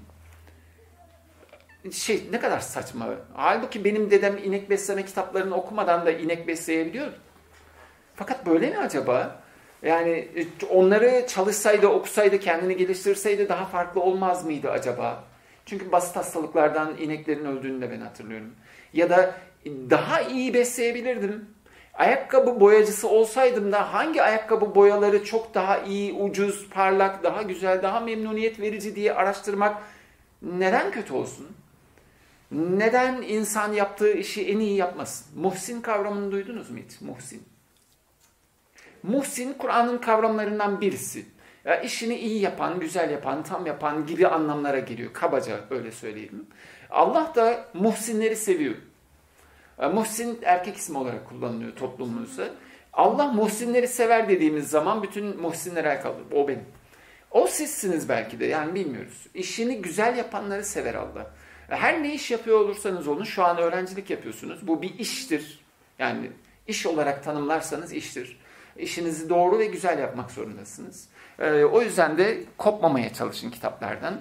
Ne kadar saçma. Halbuki benim dedem inek besleme kitaplarını okumadan da inek besleyebiliyor. Fakat böyle mi acaba? Yani onları çalışsaydı, okusaydı, kendini geliştirseydi daha farklı olmaz mıydı acaba? Çünkü basit hastalıklardan ineklerin öldüğünü de ben hatırlıyorum. Ya da daha iyi besleyebilirdim. Ayakkabı boyacısı olsaydım da hangi ayakkabı boyaları çok daha iyi, ucuz, parlak, daha güzel, daha memnuniyet verici diye araştırmak neden kötü olsun? Neden insan yaptığı işi en iyi yapmasın? Muhsin kavramını duydunuz mu hiç? Muhsin. Muhsin, Kur'an'ın kavramlarından birisi. Yani işini iyi yapan, güzel yapan, tam yapan gibi anlamlara geliyor. Kabaca öyle söyleyelim. Allah da muhsinleri seviyor. Muhsin erkek ismi olarak kullanılıyor toplumumuzda. Allah muhsinleri sever dediğimiz zaman bütün muhsinlere kalır. O benim. O sizsiniz belki de, yani bilmiyoruz. İşini güzel yapanları sever Allah. Her ne iş yapıyor olursanız olun, şu an öğrencilik yapıyorsunuz. Bu bir iştir. Yani iş olarak tanımlarsanız iştir. İşinizi doğru ve güzel yapmak zorundasınız. O yüzden de kopmamaya çalışın kitaplardan.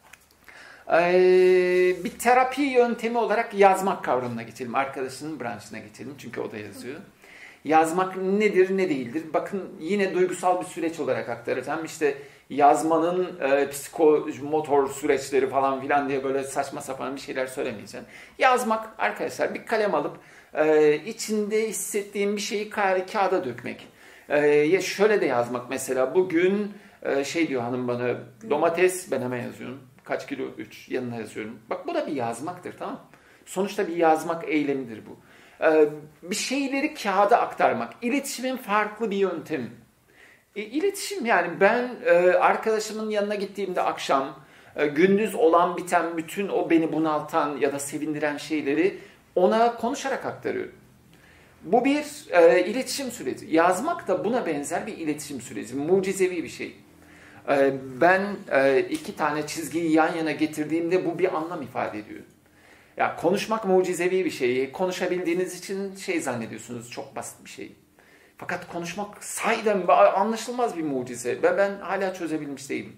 Bir terapi yöntemi olarak yazmak kavramına geçelim. Arkadaşının branşına geçelim. Çünkü o da yazıyor. Yazmak nedir, ne değildir? Bakın yine duygusal bir süreç olarak aktaracağım. İşte yazmanın psikomotor süreçleri falan filan diye böyle saçma sapan bir şeyler söylemeyeceğim. Yazmak arkadaşlar, bir kalem alıp içinde hissettiğim bir şeyi kağıda dökmek. Ya şöyle de yazmak mesela. Bugün diyor hanım bana, domates, ben hemen yazıyorum. Kaç kilo? 3. Yanına yazıyorum. Bak bu da bir yazmaktır, tamam. Sonuçta bir yazmak eylemidir bu. Bir şeyleri kağıda aktarmak. İletişimin farklı bir yöntemi. İletişim, yani ben arkadaşımın yanına gittiğimde akşam gündüz olan biten bütün o beni bunaltan ya da sevindiren şeyleri ona konuşarak aktarıyorum. Bu bir iletişim süreci. Yazmak da buna benzer bir iletişim süreci. Mucizevi bir şey. Ben 2 tane çizgiyi yan yana getirdiğimde bu bir anlam ifade ediyor. Ya konuşmak mucizevi bir şey. Konuşabildiğiniz için zannediyorsunuz, çok basit bir şey. Fakat konuşmak sahiden anlaşılmaz bir mucize ve ben hala çözebilmiş değilim.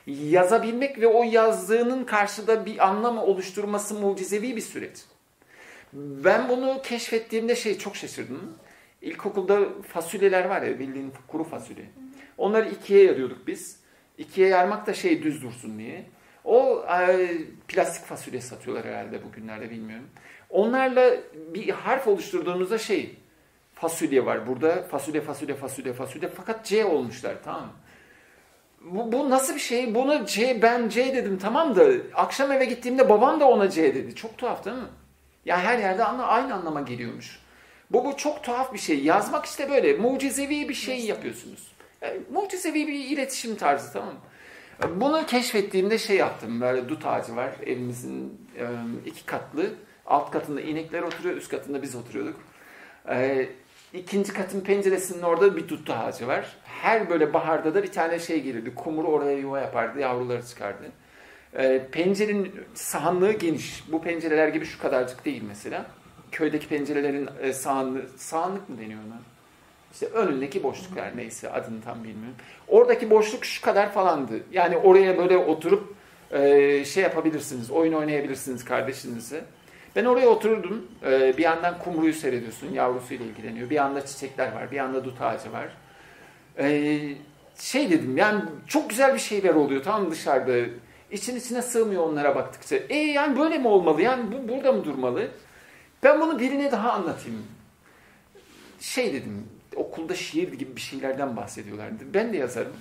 yazabilmek ve o yazdığının karşıda bir anlam oluşturması mucizevi bir süreç. Ben bunu keşfettiğimde çok şaşırdım. İlkokulda fasulyeler var ya, bildiğin kuru fasulye. Onları ikiye yarıyorduk biz. İkiye yarmak da düz dursun diye. O plastik fasulye satıyorlar herhalde bugünlerde, bilmiyorum. Onlarla bir harf oluşturduğumuzda fasulye var burada. Fasulye, fasulye, fasulye, fasulye. Fakat C olmuşlar, tamam mı? Bu nasıl bir şey? Bunu ben C dedim, tamam da akşam eve gittiğimde babam da ona C dedi. Çok tuhaf değil mi? Yani her yerde aynı anlama geliyormuş. Bu çok tuhaf bir şey. Yazmak işte böyle. Mucizevi bir şey yapıyorsunuz. Yani, mucizevi bir iletişim tarzı, tamam mı? Bunu keşfettiğimde yaptım. Böyle dut ağacı var. Evimizin 2 katlı. Alt katında inekler oturuyor. Üst katında biz oturuyorduk. İkinci katın penceresinin orada bir dut ağacı var. Her böyle baharda da bir tane gelirdi. Kumru oraya yuva yapardı. Yavruları çıkardı. Pencerenin sahanlığı geniş. Bu pencereler gibi şu kadarcık değil mesela. Köydeki pencerelerin sahanlık mı deniyor ona? İşte önündeki boşluklar, neyse adını tam bilmiyorum. Oradaki boşluk şu kadar falandı. Yani oraya böyle oturup yapabilirsiniz, oyun oynayabilirsiniz kardeşinizle. Ben oraya otururdum. Bir yandan kumruyu seyrediyorsun, yavrusuyla ilgileniyor. Bir yanda çiçekler var, bir yanda dut ağacı var. Dedim, yani çok güzel bir şeyler oluyor, tamam mı, dışarıda. İçine sığmıyor onlara baktıkça. Yani böyle mi olmalı? Yani burada mı durmalı? Ben bunu birine daha anlatayım. Dedim, okulda şiir gibi bir şeylerden bahsediyorlardı. Ben de yazarım.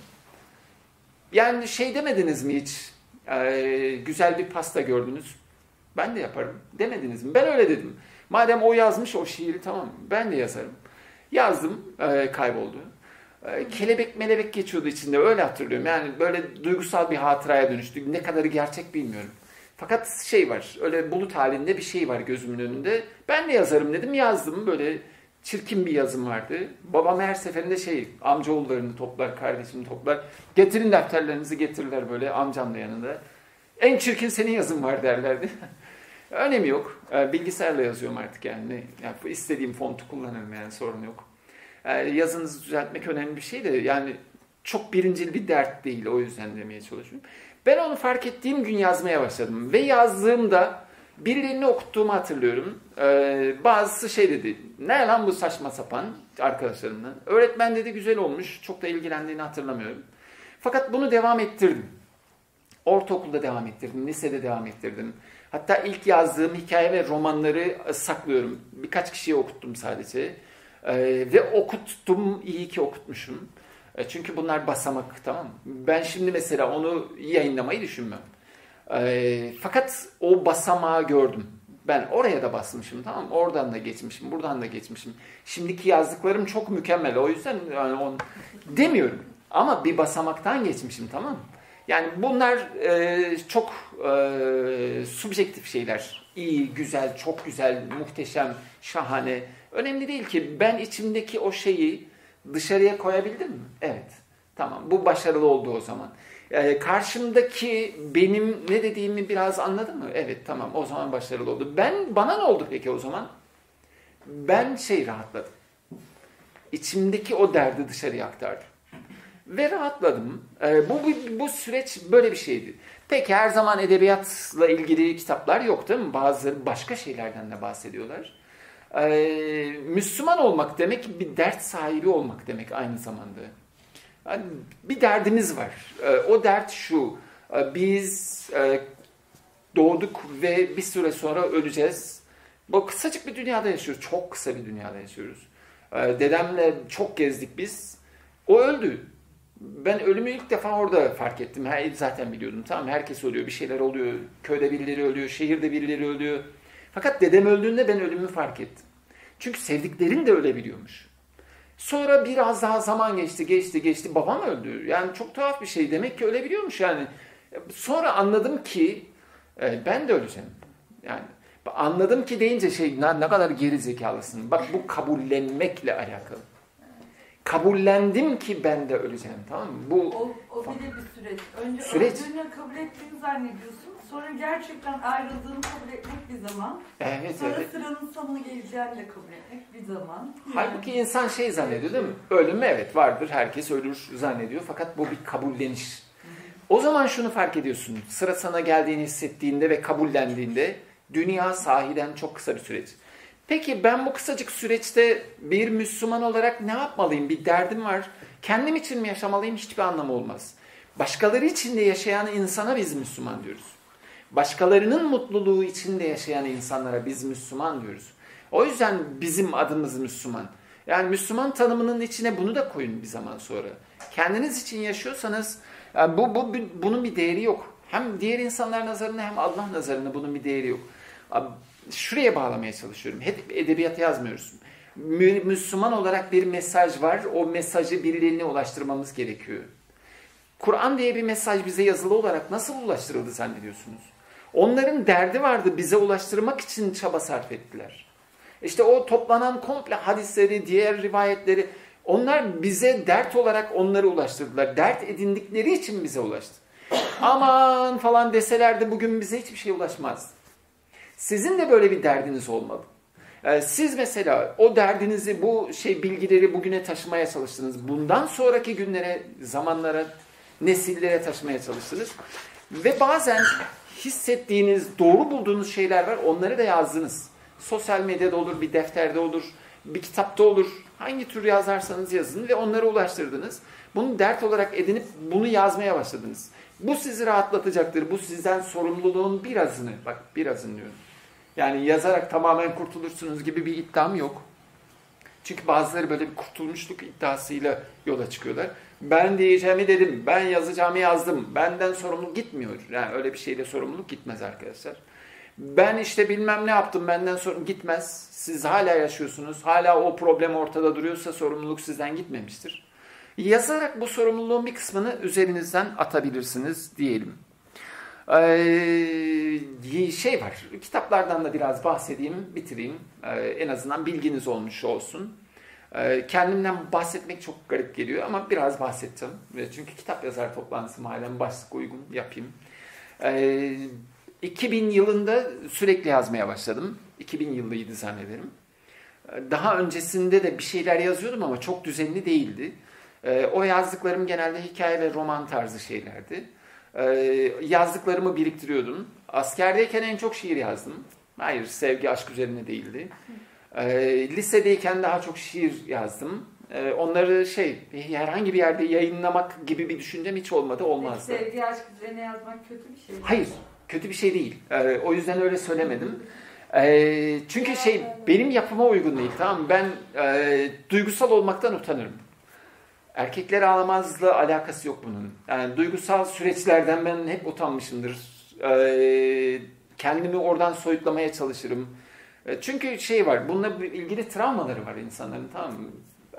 Yani demediniz mi hiç? Güzel bir pasta gördünüz. Ben de yaparım. Demediniz mi? Ben öyle dedim. Madem o yazmış o şiiri, tamam, ben de yazarım. Yazdım, kayboldu. Kelebek melebek geçiyordu içinde, öyle hatırlıyorum. Yani böyle duygusal bir hatıraya dönüştü. Ne kadarı gerçek bilmiyorum. Fakat var, öyle bulut halinde bir şey var gözümün önünde. Ben de yazarım dedim, yazdım. Böyle çirkin bir yazım vardı. Babam her seferinde amcaoğullarını toplar, kardeşimi toplar. Getirin defterlerinizi, getirirler böyle, amcam da yanında. En çirkin senin yazın var derlerdi. Önemi yok. Bilgisayarla yazıyorum artık yani. İstediğim fontu kullanırım yani, sorun yok. Yazınızı düzeltmek önemli bir şey de yani çok birincil bir dert değil, o yüzden demeye çalışıyorum. Ben onu fark ettiğim gün yazmaya başladım ve yazdığımda birilerini okuttuğumu hatırlıyorum. Bazısı dedi, ne lan bu saçma sapan, arkadaşlarımdan. Öğretmen dedi, güzel olmuş, çok da ilgilendiğini hatırlamıyorum. Fakat bunu devam ettirdim. Ortaokulda devam ettirdim, lisede devam ettirdim. Hatta ilk yazdığım hikaye ve romanları saklıyorum. Birkaç kişiye okuttum sadece. Ve okuttum, iyi ki okutmuşum. Çünkü bunlar basamak, tamam mı? Ben şimdi mesela onu yayınlamayı düşünmem. Fakat o basamağı gördüm. Ben oraya da basmışım, tamam mı? Oradan da geçmişim, buradan da geçmişim. Şimdiki yazdıklarım çok mükemmel, o yüzden yani onu demiyorum. Ama bir basamaktan geçmişim, tamam mı? Yani bunlar çok subjektif şeyler. İyi, güzel, çok güzel, muhteşem, şahane. Önemli değil ki, ben içimdeki o şeyi dışarıya koyabildim mi? Evet. Tamam, bu başarılı oldu o zaman. Karşımdaki benim ne dediğimi biraz anladı mı? Evet, tamam, o zaman başarılı oldu. Bana ne oldu peki o zaman? Ben rahatladım. İçimdeki o derdi dışarıya aktardım. Ve rahatladım. Bu süreç böyle bir şeydi. Peki her zaman edebiyatla ilgili kitaplar yok değil mi? Bazıları başka şeylerden de bahsediyorlar. Müslüman olmak demek bir dert sahibi olmak demek aynı zamanda. Yani bir derdimiz var. O dert şu. Biz doğduk ve bir süre sonra öleceğiz. Bu kısacık bir dünyada yaşıyoruz. Çok kısa bir dünyada yaşıyoruz. Dedemle çok gezdik biz. O öldü. Ben ölümü ilk defa orada fark ettim. Zaten biliyordum. Tamam, herkes ölüyor. Bir şeyler oluyor. Köyde birileri ölüyor. Şehirde birileri ölüyor. Fakat dedem öldüğünde ben ölümü fark ettim. Çünkü sevdiklerin de ölebiliyormuş. Sonra biraz daha zaman geçti. Babam öldü. Yani çok tuhaf bir şey. Demek ki ölebiliyormuş yani. Sonra anladım ki ben de öleceğim. Yani anladım ki deyince ne kadar geri zekalısın. Bak, bu kabullenmekle alakalı. Kabullendim ki ben de öleceğim, tamam mı? O bile bir süreç. Önce süreç. Öldüğünü kabul ettiğini zannediyorsun. Sonra gerçekten ayrıldığını kabul etmek bir zaman. Evet, sonra evet. sıranın sonuna geleceğini de kabul etmek bir zaman. Halbuki insan zannediyor değil mi? Ölüm evet vardır, herkes ölür zannediyor. Fakat bu bir kabulleniş. O zaman şunu fark ediyorsun. Sıra sana geldiğini hissettiğinde ve kabullendiğinde dünya sahiden çok kısa bir süreç. Peki ben bu kısacık süreçte bir Müslüman olarak ne yapmalıyım? Bir derdim var. Kendim için mi yaşamalıyım? Hiçbir anlamı olmaz. Başkaları için de yaşayan insana biz Müslüman diyoruz. Başkalarının mutluluğu içinde yaşayan insanlara biz Müslüman diyoruz. O yüzden bizim adımız Müslüman. Yani Müslüman tanımının içine bunu da koyun bir zaman sonra. Kendiniz için yaşıyorsanız bunun bir değeri yok. Hem diğer insanlar nazarında hem Allah nazarında bunun bir değeri yok. Şuraya bağlamaya çalışıyorum. Hep edebiyat yazmıyoruz. Müslüman olarak bir mesaj var. O mesajı birilerine ulaştırmamız gerekiyor. Kur'an diye bir mesaj bize yazılı olarak nasıl ulaştırıldı zannediyorsunuz? Onların derdi vardı, bize ulaştırmak için çaba sarf ettiler. İşte o toplanan komple hadisleri, diğer rivayetleri, onlar bize dert olarak onları ulaştırdılar. Dert edindikleri için bize ulaştı. Aman falan deselerdi bugün bize hiçbir şey ulaşmaz. Sizin de böyle bir derdiniz olmalı. Siz mesela o derdinizi, bu bilgileri bugüne taşımaya çalıştınız. Bundan sonraki günlere, zamanlara, nesillere taşımaya çalıştınız. Ve bazen hissettiğiniz, doğru bulduğunuz şeyler var. Onları da yazdınız. Sosyal medyada olur, bir defterde olur, bir kitapta olur. Hangi tür yazarsanız yazın ve onları ulaştırdınız. Bunu dert olarak edinip bunu yazmaya başladınız. Bu sizi rahatlatacaktır. Bu sizden sorumluluğun birazını, bak birazını diyorum. Yani yazarak tamamen kurtulursunuz gibi bir iddiam yok. Çünkü bazıları böyle bir kurtulmuşluk iddiasıyla yola çıkıyorlar. Ben diyeceğimi dedim, ben yazacağımı yazdım, benden sorumluluk gitmiyor. Yani öyle bir şeyle sorumluluk gitmez arkadaşlar. Ben işte bilmem ne yaptım, benden sorumluluk gitmez. Siz hala yaşıyorsunuz, hala o problem ortada duruyorsa sorumluluk sizden gitmemiştir. Yazarak bu sorumluluğun bir kısmını üzerinizden atabilirsiniz diyelim. Var, kitaplardan da biraz bahsedeyim, bitireyim. En azından bilginiz olmuş olsun. Kendimden bahsetmek çok garip geliyor ama biraz bahsedeceğim. Çünkü kitap yazar toplantısı halen başlık uygun yapayım. 2000 yılında sürekli yazmaya başladım. 2000 yılıydı zannederim. Daha öncesinde de bir şeyler yazıyordum ama çok düzenli değildi. O yazdıklarım genelde hikaye ve roman tarzı şeylerdi. Yazdıklarımı biriktiriyordum. Askerdeyken en çok şiir yazdım. Hayır, sevgi, aşk üzerine değildi. Lisedeyken daha çok şiir yazdım. Onları herhangi bir yerde yayınlamak gibi bir düşüncem hiç olmadı, olmazdı. Sevgi, aşk üzerine yazmak kötü bir şey. Hayır, kötü bir şey değil. O yüzden öyle söylemedim. Çünkü benim yapıma uygun değil, tamam mı? Ben duygusal olmaktan utanırım. Erkekler ağlamazla alakası yok bunun. Yani duygusal süreçlerden ben hep utanmışımdır. Kendimi oradan soyutlamaya çalışırım. Çünkü var, bununla ilgili travmaları var insanların, tamam mı?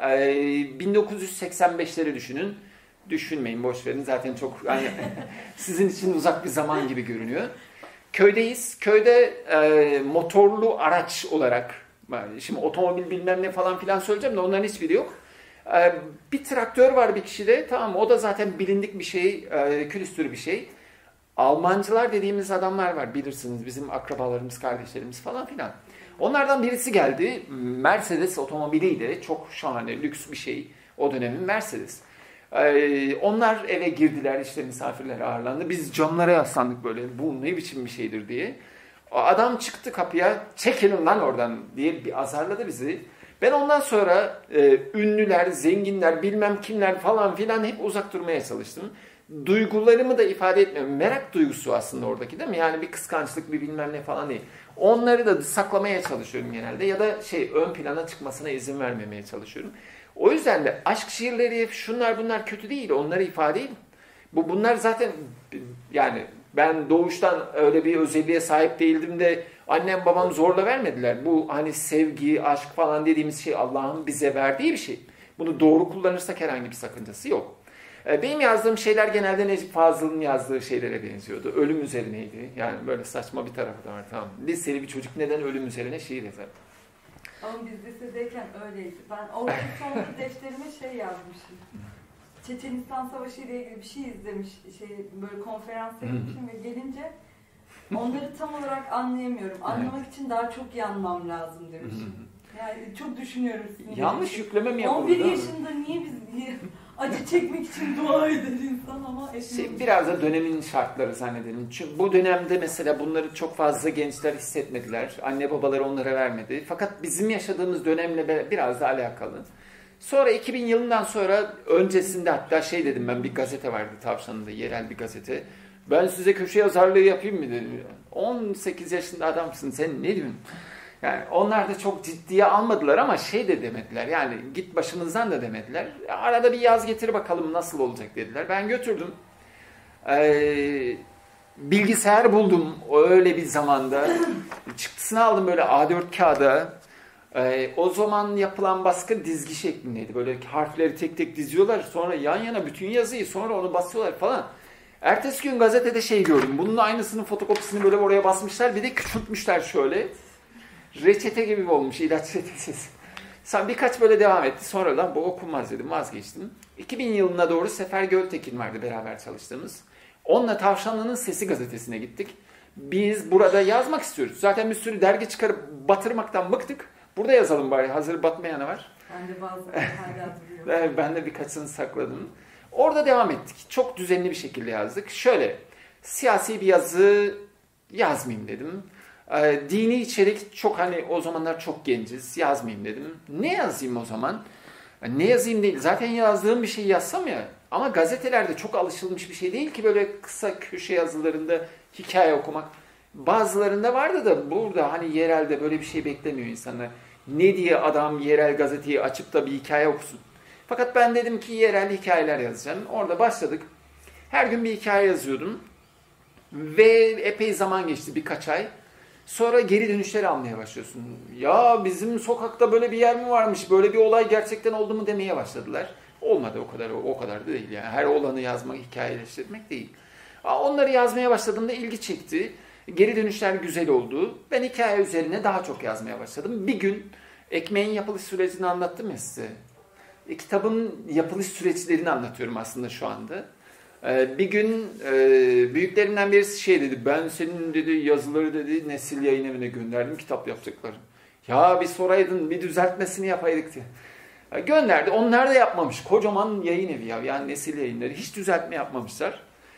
1985'leri düşünün. Düşünmeyin, boş verin. Zaten çok sizin için uzak bir zaman gibi görünüyor. Köydeyiz. Köyde motorlu araç olarak, şimdi otomobil bilmem ne falan filan söyleyeceğim de onların hiçbiri yok. Bir traktör var bir kişide, tamam mı? O da zaten bilindik bir şey, külüstür bir şey. Almancılar dediğimiz adamlar var, bilirsiniz, bizim akrabalarımız, kardeşlerimiz falan filan. Onlardan birisi geldi, Mercedes otomobiliyle, çok şahane, lüks bir şey o dönemin Mercedes. Onlar eve girdiler, işte misafirler ağırlandı. Biz camlara yaslandık böyle, bu ne biçim bir şeydir diye. Adam çıktı kapıya, çekilin lan oradan diye bir azarladı bizi. Ben ondan sonra ünlüler, zenginler, bilmem kimler falan filan hep uzak durmaya çalıştım. Duygularımı da ifade etmiyorum. Merak duygusu aslında oradaki, değil mi? Yani bir kıskançlık, bir bilmem ne falan değil. Onları da saklamaya çalışıyorum genelde. Ya da ön plana çıkmasına izin vermemeye çalışıyorum. O yüzden de aşk şiirleri, şunlar bunlar kötü değil. Onları ifade edin. Bunlar zaten yani ben doğuştan öyle bir özelliğe sahip değildim de annem babam zorla vermediler. Bu hani sevgi, aşk falan dediğimiz şey Allah'ın bize verdiği bir şey. Bunu doğru kullanırsak herhangi bir sakıncası yok. Benim yazdığım şeyler genelde Necip Fazıl'ın yazdığı şeylere benziyordu. Ölüm üzerineydi. Yani böyle saçma bir tarafı da var, tamam. Liseli bir çocuk neden ölüm üzerine şiir yazar? Ama biz lisedeyken öyleydi. Ben oradaki sonraki defterime yazmışım. Çeçenistan Savaşı ile ilgili bir şey izlemiş, böyle konferans yapmışım ve gelince onları tam olarak anlayamıyorum. Anlamak için daha çok yanmam lazım demişim. Yani çok düşünüyorum. Yanlış yükleme mi yapıldı? 11 yaşında niye biz acı çekmek için dua eder insan ama etmiyor. Biraz da dönemin şartları zannedelim. Çünkü bu dönemde mesela bunları çok fazla gençler hissetmediler. Anne babaları onlara vermedi. Fakat bizim yaşadığımız dönemle biraz da alakalı. Sonra 2000 yılından sonra öncesinde hatta dedim, ben bir gazete vardı Tavşan'da, yerel bir gazete. Ben size köşe yazarlığı yapayım mı dedim. 18 yaşında adamsın, sen ne diyorsun? Yani onlar da çok ciddiye almadılar ama de demediler. Yani git başımızdan da demediler. Arada bir yaz getir bakalım nasıl olacak dediler. Ben götürdüm. Bilgisayar buldum öyle bir zamanda. Çıktısını aldım böyle A4 kağıda. O zaman yapılan baskı dizgi şeklindeydi. Böyle harfleri tek tek diziyorlar. Sonra yan yana bütün yazıyı, sonra onu basıyorlar falan. Ertesi gün gazetede gördüm. Bunun aynısının fotokopisini böyle oraya basmışlar. Bir de küçültmüşler şöyle. Reçete gibi olmuş, ilaç reçetesi. Birkaç böyle devam etti. Sonradan bu okunmaz dedim, vazgeçtim. 2000 yılına doğru Sefer Göltekin vardı beraber çalıştığımız. Onunla Tavşanlı'nın Sesi gazetesine gittik. Biz burada yazmak istiyoruz. Zaten bir sürü dergi çıkarıp batırmaktan bıktık. Burada yazalım bari, hazır batmayanı var. Ben de bazıları hala duruyor. Ben de birkaçını sakladım. Orada devam ettik. Çok düzenli bir şekilde yazdık. Siyasi bir yazı yazmayayım dedim. Dini içerik çok o zamanlar çok genciz, yazmayayım dedim. Ne yazayım o zaman? Ne yazayım değil. Zaten yazdığım bir şey yazsam ya. Ama gazetelerde çok alışılmış bir şey değil ki böyle kısa köşe yazılarında hikaye okumak. Bazılarında vardı da burada yerelde böyle bir şey beklemiyor insanlar. Ne diye adam yerel gazeteyi açıp da bir hikaye okusun. Fakat ben dedim ki yerel hikayeler yazacağım. Orada başladık. Her gün bir hikaye yazıyordum. Ve epey zaman geçti, birkaç ay. Sonra geri dönüşleri almaya başlıyorsun. Ya bizim sokakta böyle bir yer mi varmış, böyle bir olay gerçekten oldu mu demeye başladılar. Olmadı o kadar da değil yani. Her olanı yazmak, hikayeleştirmek değil. Onları yazmaya başladığımda ilgi çekti. Geri dönüşler güzel oldu. Ben hikaye üzerine daha çok yazmaya başladım. Bir gün ekmeğin yapılış sürecini anlattım ya size. Kitabın yapılış süreçlerini anlatıyorum aslında şu anda. Bir gün büyüklerimden birisi dedi, ben senin dedi yazıları dedi Nesil Yayın Evi'ne gönderdim, kitap yapacaklar. Ya bir soraydın, bir düzeltmesini yapaydık diye. Gönderdi, onlar da yapmamış. Kocaman yayın evi ya, yani Nesil Yayınları, hiç düzeltme yapmamışlar.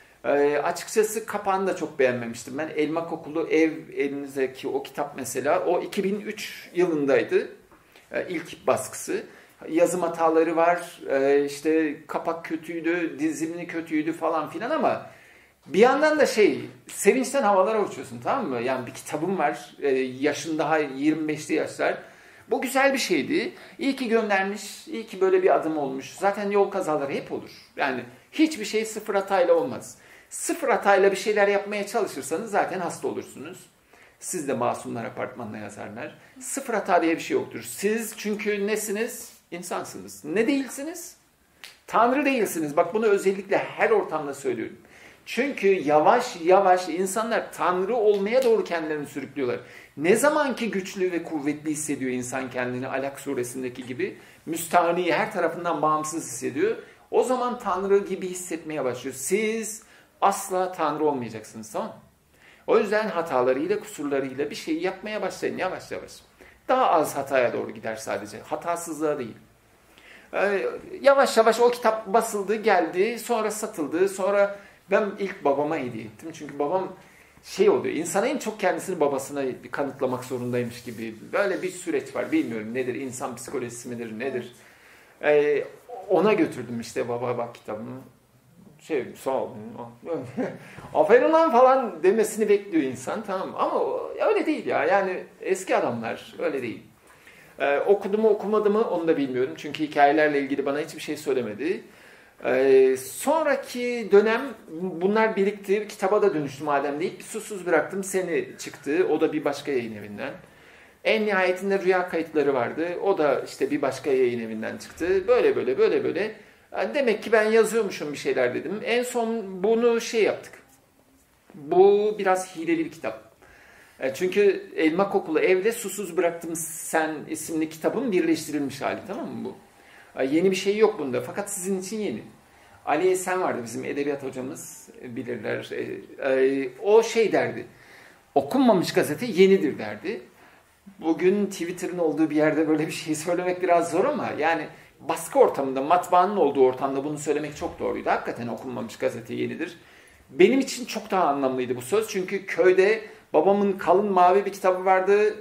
Açıkçası kapağını da çok beğenmemiştim ben. Elma Kokulu Ev, elinizdeki o kitap mesela, o 2003 yılındaydı ilk baskısı. Yazım hataları var, kapak kötüydü, dizimli kötüydü falan filan ama bir yandan da sevinçten havalara uçuyorsun, tamam mı? Yani bir kitabım var, yaşın daha 25'li yaşlar. Bu güzel bir şeydi. İyi ki göndermiş, iyi ki böyle bir adım olmuş. Zaten yol kazaları hep olur. Yani hiçbir şey sıfır hatayla olmaz. Sıfır hatayla bir şeyler yapmaya çalışırsanız zaten hasta olursunuz. Siz de Masumlar Apartmanı'na yazarlar. Sıfır hata diye bir şey yoktur. Siz çünkü nesiniz? İnsansınız. Ne değilsiniz? Tanrı değilsiniz. Bak bunu özellikle her ortamda söylüyorum. Çünkü yavaş yavaş insanlar Tanrı olmaya doğru kendilerini sürüklüyorlar. Ne zaman ki güçlü ve kuvvetli hissediyor insan kendini, Alak suresindeki gibi, müstahni, her tarafından bağımsız hissediyor. O zaman Tanrı gibi hissetmeye başlıyor. Siz asla Tanrı olmayacaksınız, tamam mı? O yüzden hatalarıyla, kusurlarıyla bir şeyi yapmaya başlayın yavaş yavaş. Daha az hataya doğru gider sadece. Hatasızlığa değil. Yavaş yavaş o kitap basıldı, geldi, sonra satıldı. Sonra ben ilk babama hediye ettim. Çünkü babam oluyor, insan en çok kendisini babasına kanıtlamak zorundaymış gibi. Böyle bir süreç var. Bilmiyorum nedir, insan psikolojisi midir, nedir? Ona götürdüm baba bak kitabını. Sağ ol. Aferin lan falan demesini bekliyor insan, tamam mı? Ama öyle değil ya. Yani eski adamlar öyle değil. Okudu mu okumadı mı onu da bilmiyorum. Çünkü hikayelerle ilgili bana hiçbir şey söylemedi. Sonraki dönem bunlar birikti. Kitaba da dönüştü madem deyip bir Susuz Bıraktım Seni çıktı. O da bir başka yayın evinden. En nihayetinde Rüya Kayıtları vardı. O da bir başka yayın evinden çıktı. Böyle. Demek ki ben yazıyormuşum bir şeyler dedim. En son bunu yaptık. Bu biraz hileli bir kitap. Çünkü Elma Kokulu Ev'le Susuz Bıraktım Sen isimli kitabın birleştirilmiş hali, tamam mı bu? Yeni bir şey yok bunda fakat sizin için yeni. Ali Esen vardı bizim edebiyat hocamız, bilirler. O derdi, okunmamış gazete yenidir derdi. Bugün Twitter'ın olduğu bir yerde böyle bir şey söylemek biraz zor ama yani baskı ortamında, matbaanın olduğu ortamda bunu söylemek çok doğruydu. Hakikaten okunmamış gazete yenidir. Benim için çok daha anlamlıydı bu söz. Çünkü köyde babamın kalın mavi bir kitabı vardı.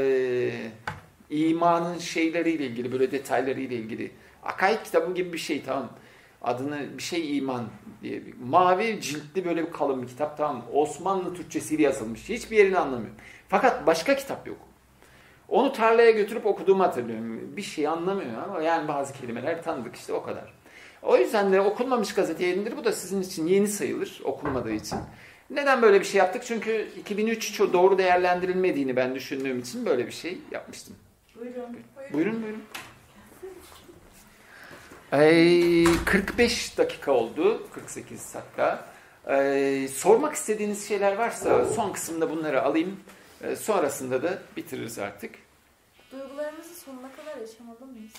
İmanın şeyleriyle ilgili, böyle detaylarıyla ilgili. Akaid kitabı gibi bir şey, tamam. Adını bir şey iman diye. Mavi ciltli böyle bir kalın bir kitap, tamam. Osmanlı Türkçesiyle yazılmış. Hiçbir yerini anlamıyorum. Fakat başka kitap yok. Onu tarlaya götürüp okuduğumu hatırlıyorum. Bir şey anlamıyor ama yani bazı kelimeler tanıdık, işte o kadar. O yüzden de okunmamış gazete yenidir. Bu da sizin için yeni sayılır, okunmadığı için. Neden böyle bir şey yaptık? Çünkü 2003 çok doğru değerlendirilmediğini ben düşündüğüm için böyle bir şey yapmıştım. Buyurun. Buyurun. 45 dakika oldu. 48 dakika. Sormak istediğiniz şeyler varsa son kısımda bunları alayım. Sonrasında da bitiririz artık. Duygularımızı sonuna kadar yaşamalı mıyız?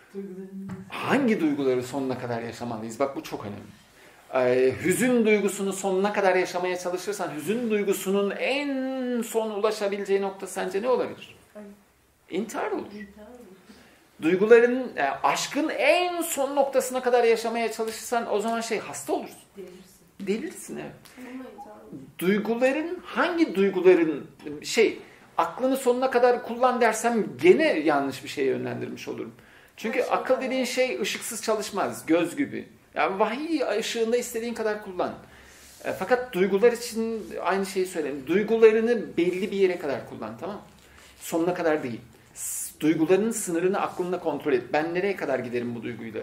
Hangi duyguları sonuna kadar yaşamalıyız? Bak bu çok önemli. Hüzün duygusunu sonuna kadar yaşamaya çalışırsan, hüzün duygusunun en son ulaşabileceği nokta sence ne olabilir? İntihar olur. Duyguların, aşkın en son noktasına kadar yaşamaya çalışırsan o zaman hasta olursun. Delirsin, evet. Duyguların, hangi duyguların aklını sonuna kadar kullan dersem gene yanlış bir şeye yönlendirmiş olurum. Çünkü akıl dediğin şey ışıksız çalışmaz, göz gibi. Yani vahiy ışığında istediğin kadar kullan. Fakat duygular için aynı şeyi söyleyeyim. Duygularını belli bir yere kadar kullan, tamam mı? Sonuna kadar değil. Duygularının sınırını aklında kontrol et. Ben nereye kadar giderim bu duyguyla?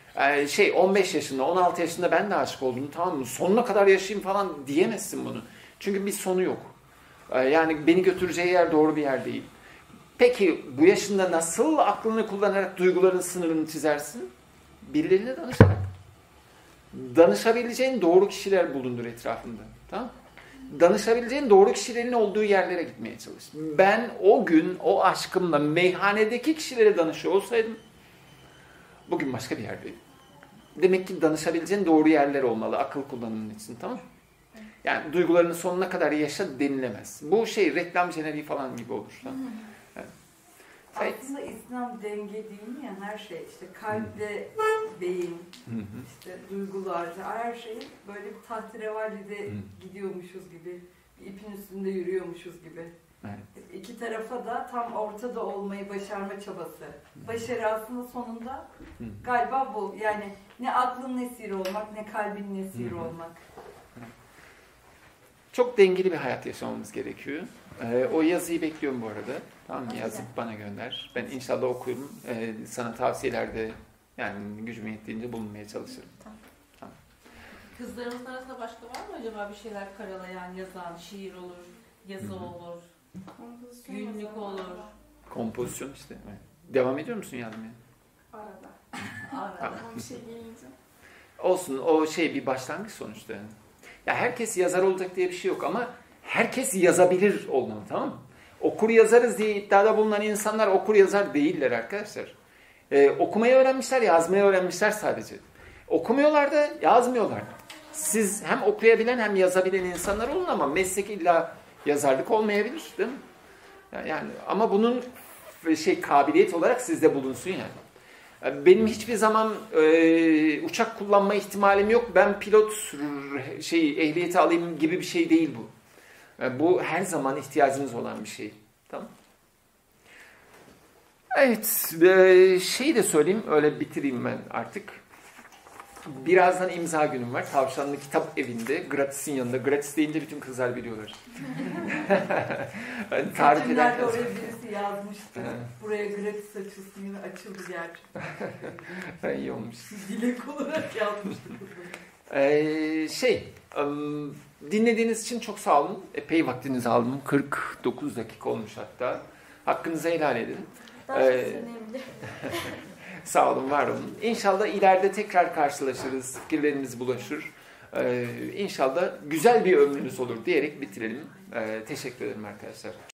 15 yaşında, 16 yaşında ben de aşık oldum, tamam mı? Sonuna kadar yaşayayım falan diyemezsin bunu. Çünkü bir sonu yok. Yani beni götüreceği yer doğru bir yer değil. Peki bu yaşında nasıl aklını kullanarak duyguların sınırını çizersin? Birilerine danışarak. Danışabileceğin doğru kişiler bulundur etrafında. Tamam? Danışabileceğin doğru kişilerin olduğu yerlere gitmeye çalış. Ben o gün o aşkımla meyhanedeki kişilere danışıyor olsaydım bugün başka bir yerdeyim. Demek ki danışabileceğin doğru yerler olmalı akıl kullanımın için, tamam mı? Yani duygularını sonuna kadar yaşa denilemez. Bu reklam jeneriği falan gibi olur. Tamam? Evet. Aslında İslam denge değil mi? Her şey işte kalple beyin, işte duygular, her şey böyle bir tahterevalide gidiyormuşuz gibi, bir ipin üstünde yürüyormuşuz gibi. Evet. İki tarafa da tam ortada olmayı başarma çabası. Başarı aslında sonunda galiba bu. Yani ne aklın esiri olmak, ne kalbin esiri olmak. Çok dengeli bir hayat yaşamamız gerekiyor. O yazıyı bekliyorum bu arada. Tamam mı? Yazıp bana gönder. Ben inşallah okurum. Sana tavsiyelerde yani gücüm yettiğince bulunmaya çalışırım. Tamam. Kızlarımızın arasında başka var mı acaba bir şeyler karalayan, yazan, şiir olur, yazı olur, günlük olur? Kompozisyon işte. Evet. Devam ediyor musun yazmaya? Arada. Bir şey gelince. Olsun. O bir başlangıç sonuçta. Ya herkes yazar olacak diye bir şey yok ama herkes yazabilir olmalı, tamam mı? Okur yazarız diye iddiada bulunan insanlar okur yazar değiller arkadaşlar. Okumayı öğrenmişler, yazmayı öğrenmişler sadece. Okumuyorlar da yazmıyorlar. Siz hem okuyabilen hem yazabilen insanlar olun ama meslek illa yazarlık olmayabilir, değil mi? Yani ama bunun kabiliyet olarak sizde bulunsun yani. Benim hiçbir zaman uçak kullanma ihtimalim yok. Ben pilot ehliyeti alayım gibi bir şey değil bu. Bu her zaman ihtiyacınız olan bir şey. Tamam? Evet, de söyleyeyim, öyle bitireyim ben artık. Birazdan imza günüm var. Tavşanlı Kitap Evi'nde, Gratis'in yanında. Gratis deyince bütün kızlar biliyorlar. Tarif ederken oraya birisi yazmıştı. Buraya gratis açılsın yine açıldı gerçekten. İyi olmuş. Dilek olarak yazmıştı. Dinlediğiniz için çok sağ olun. Epey vaktinizi aldım. 49 dakika olmuş hatta. Hakkınızı helal edin. Sağ olun, var olun. İnşallah ileride tekrar karşılaşırız. Fikirlerimiz bulaşır. İnşallah güzel bir ömrünüz olur diyerek bitirelim. Teşekkür ederim arkadaşlar.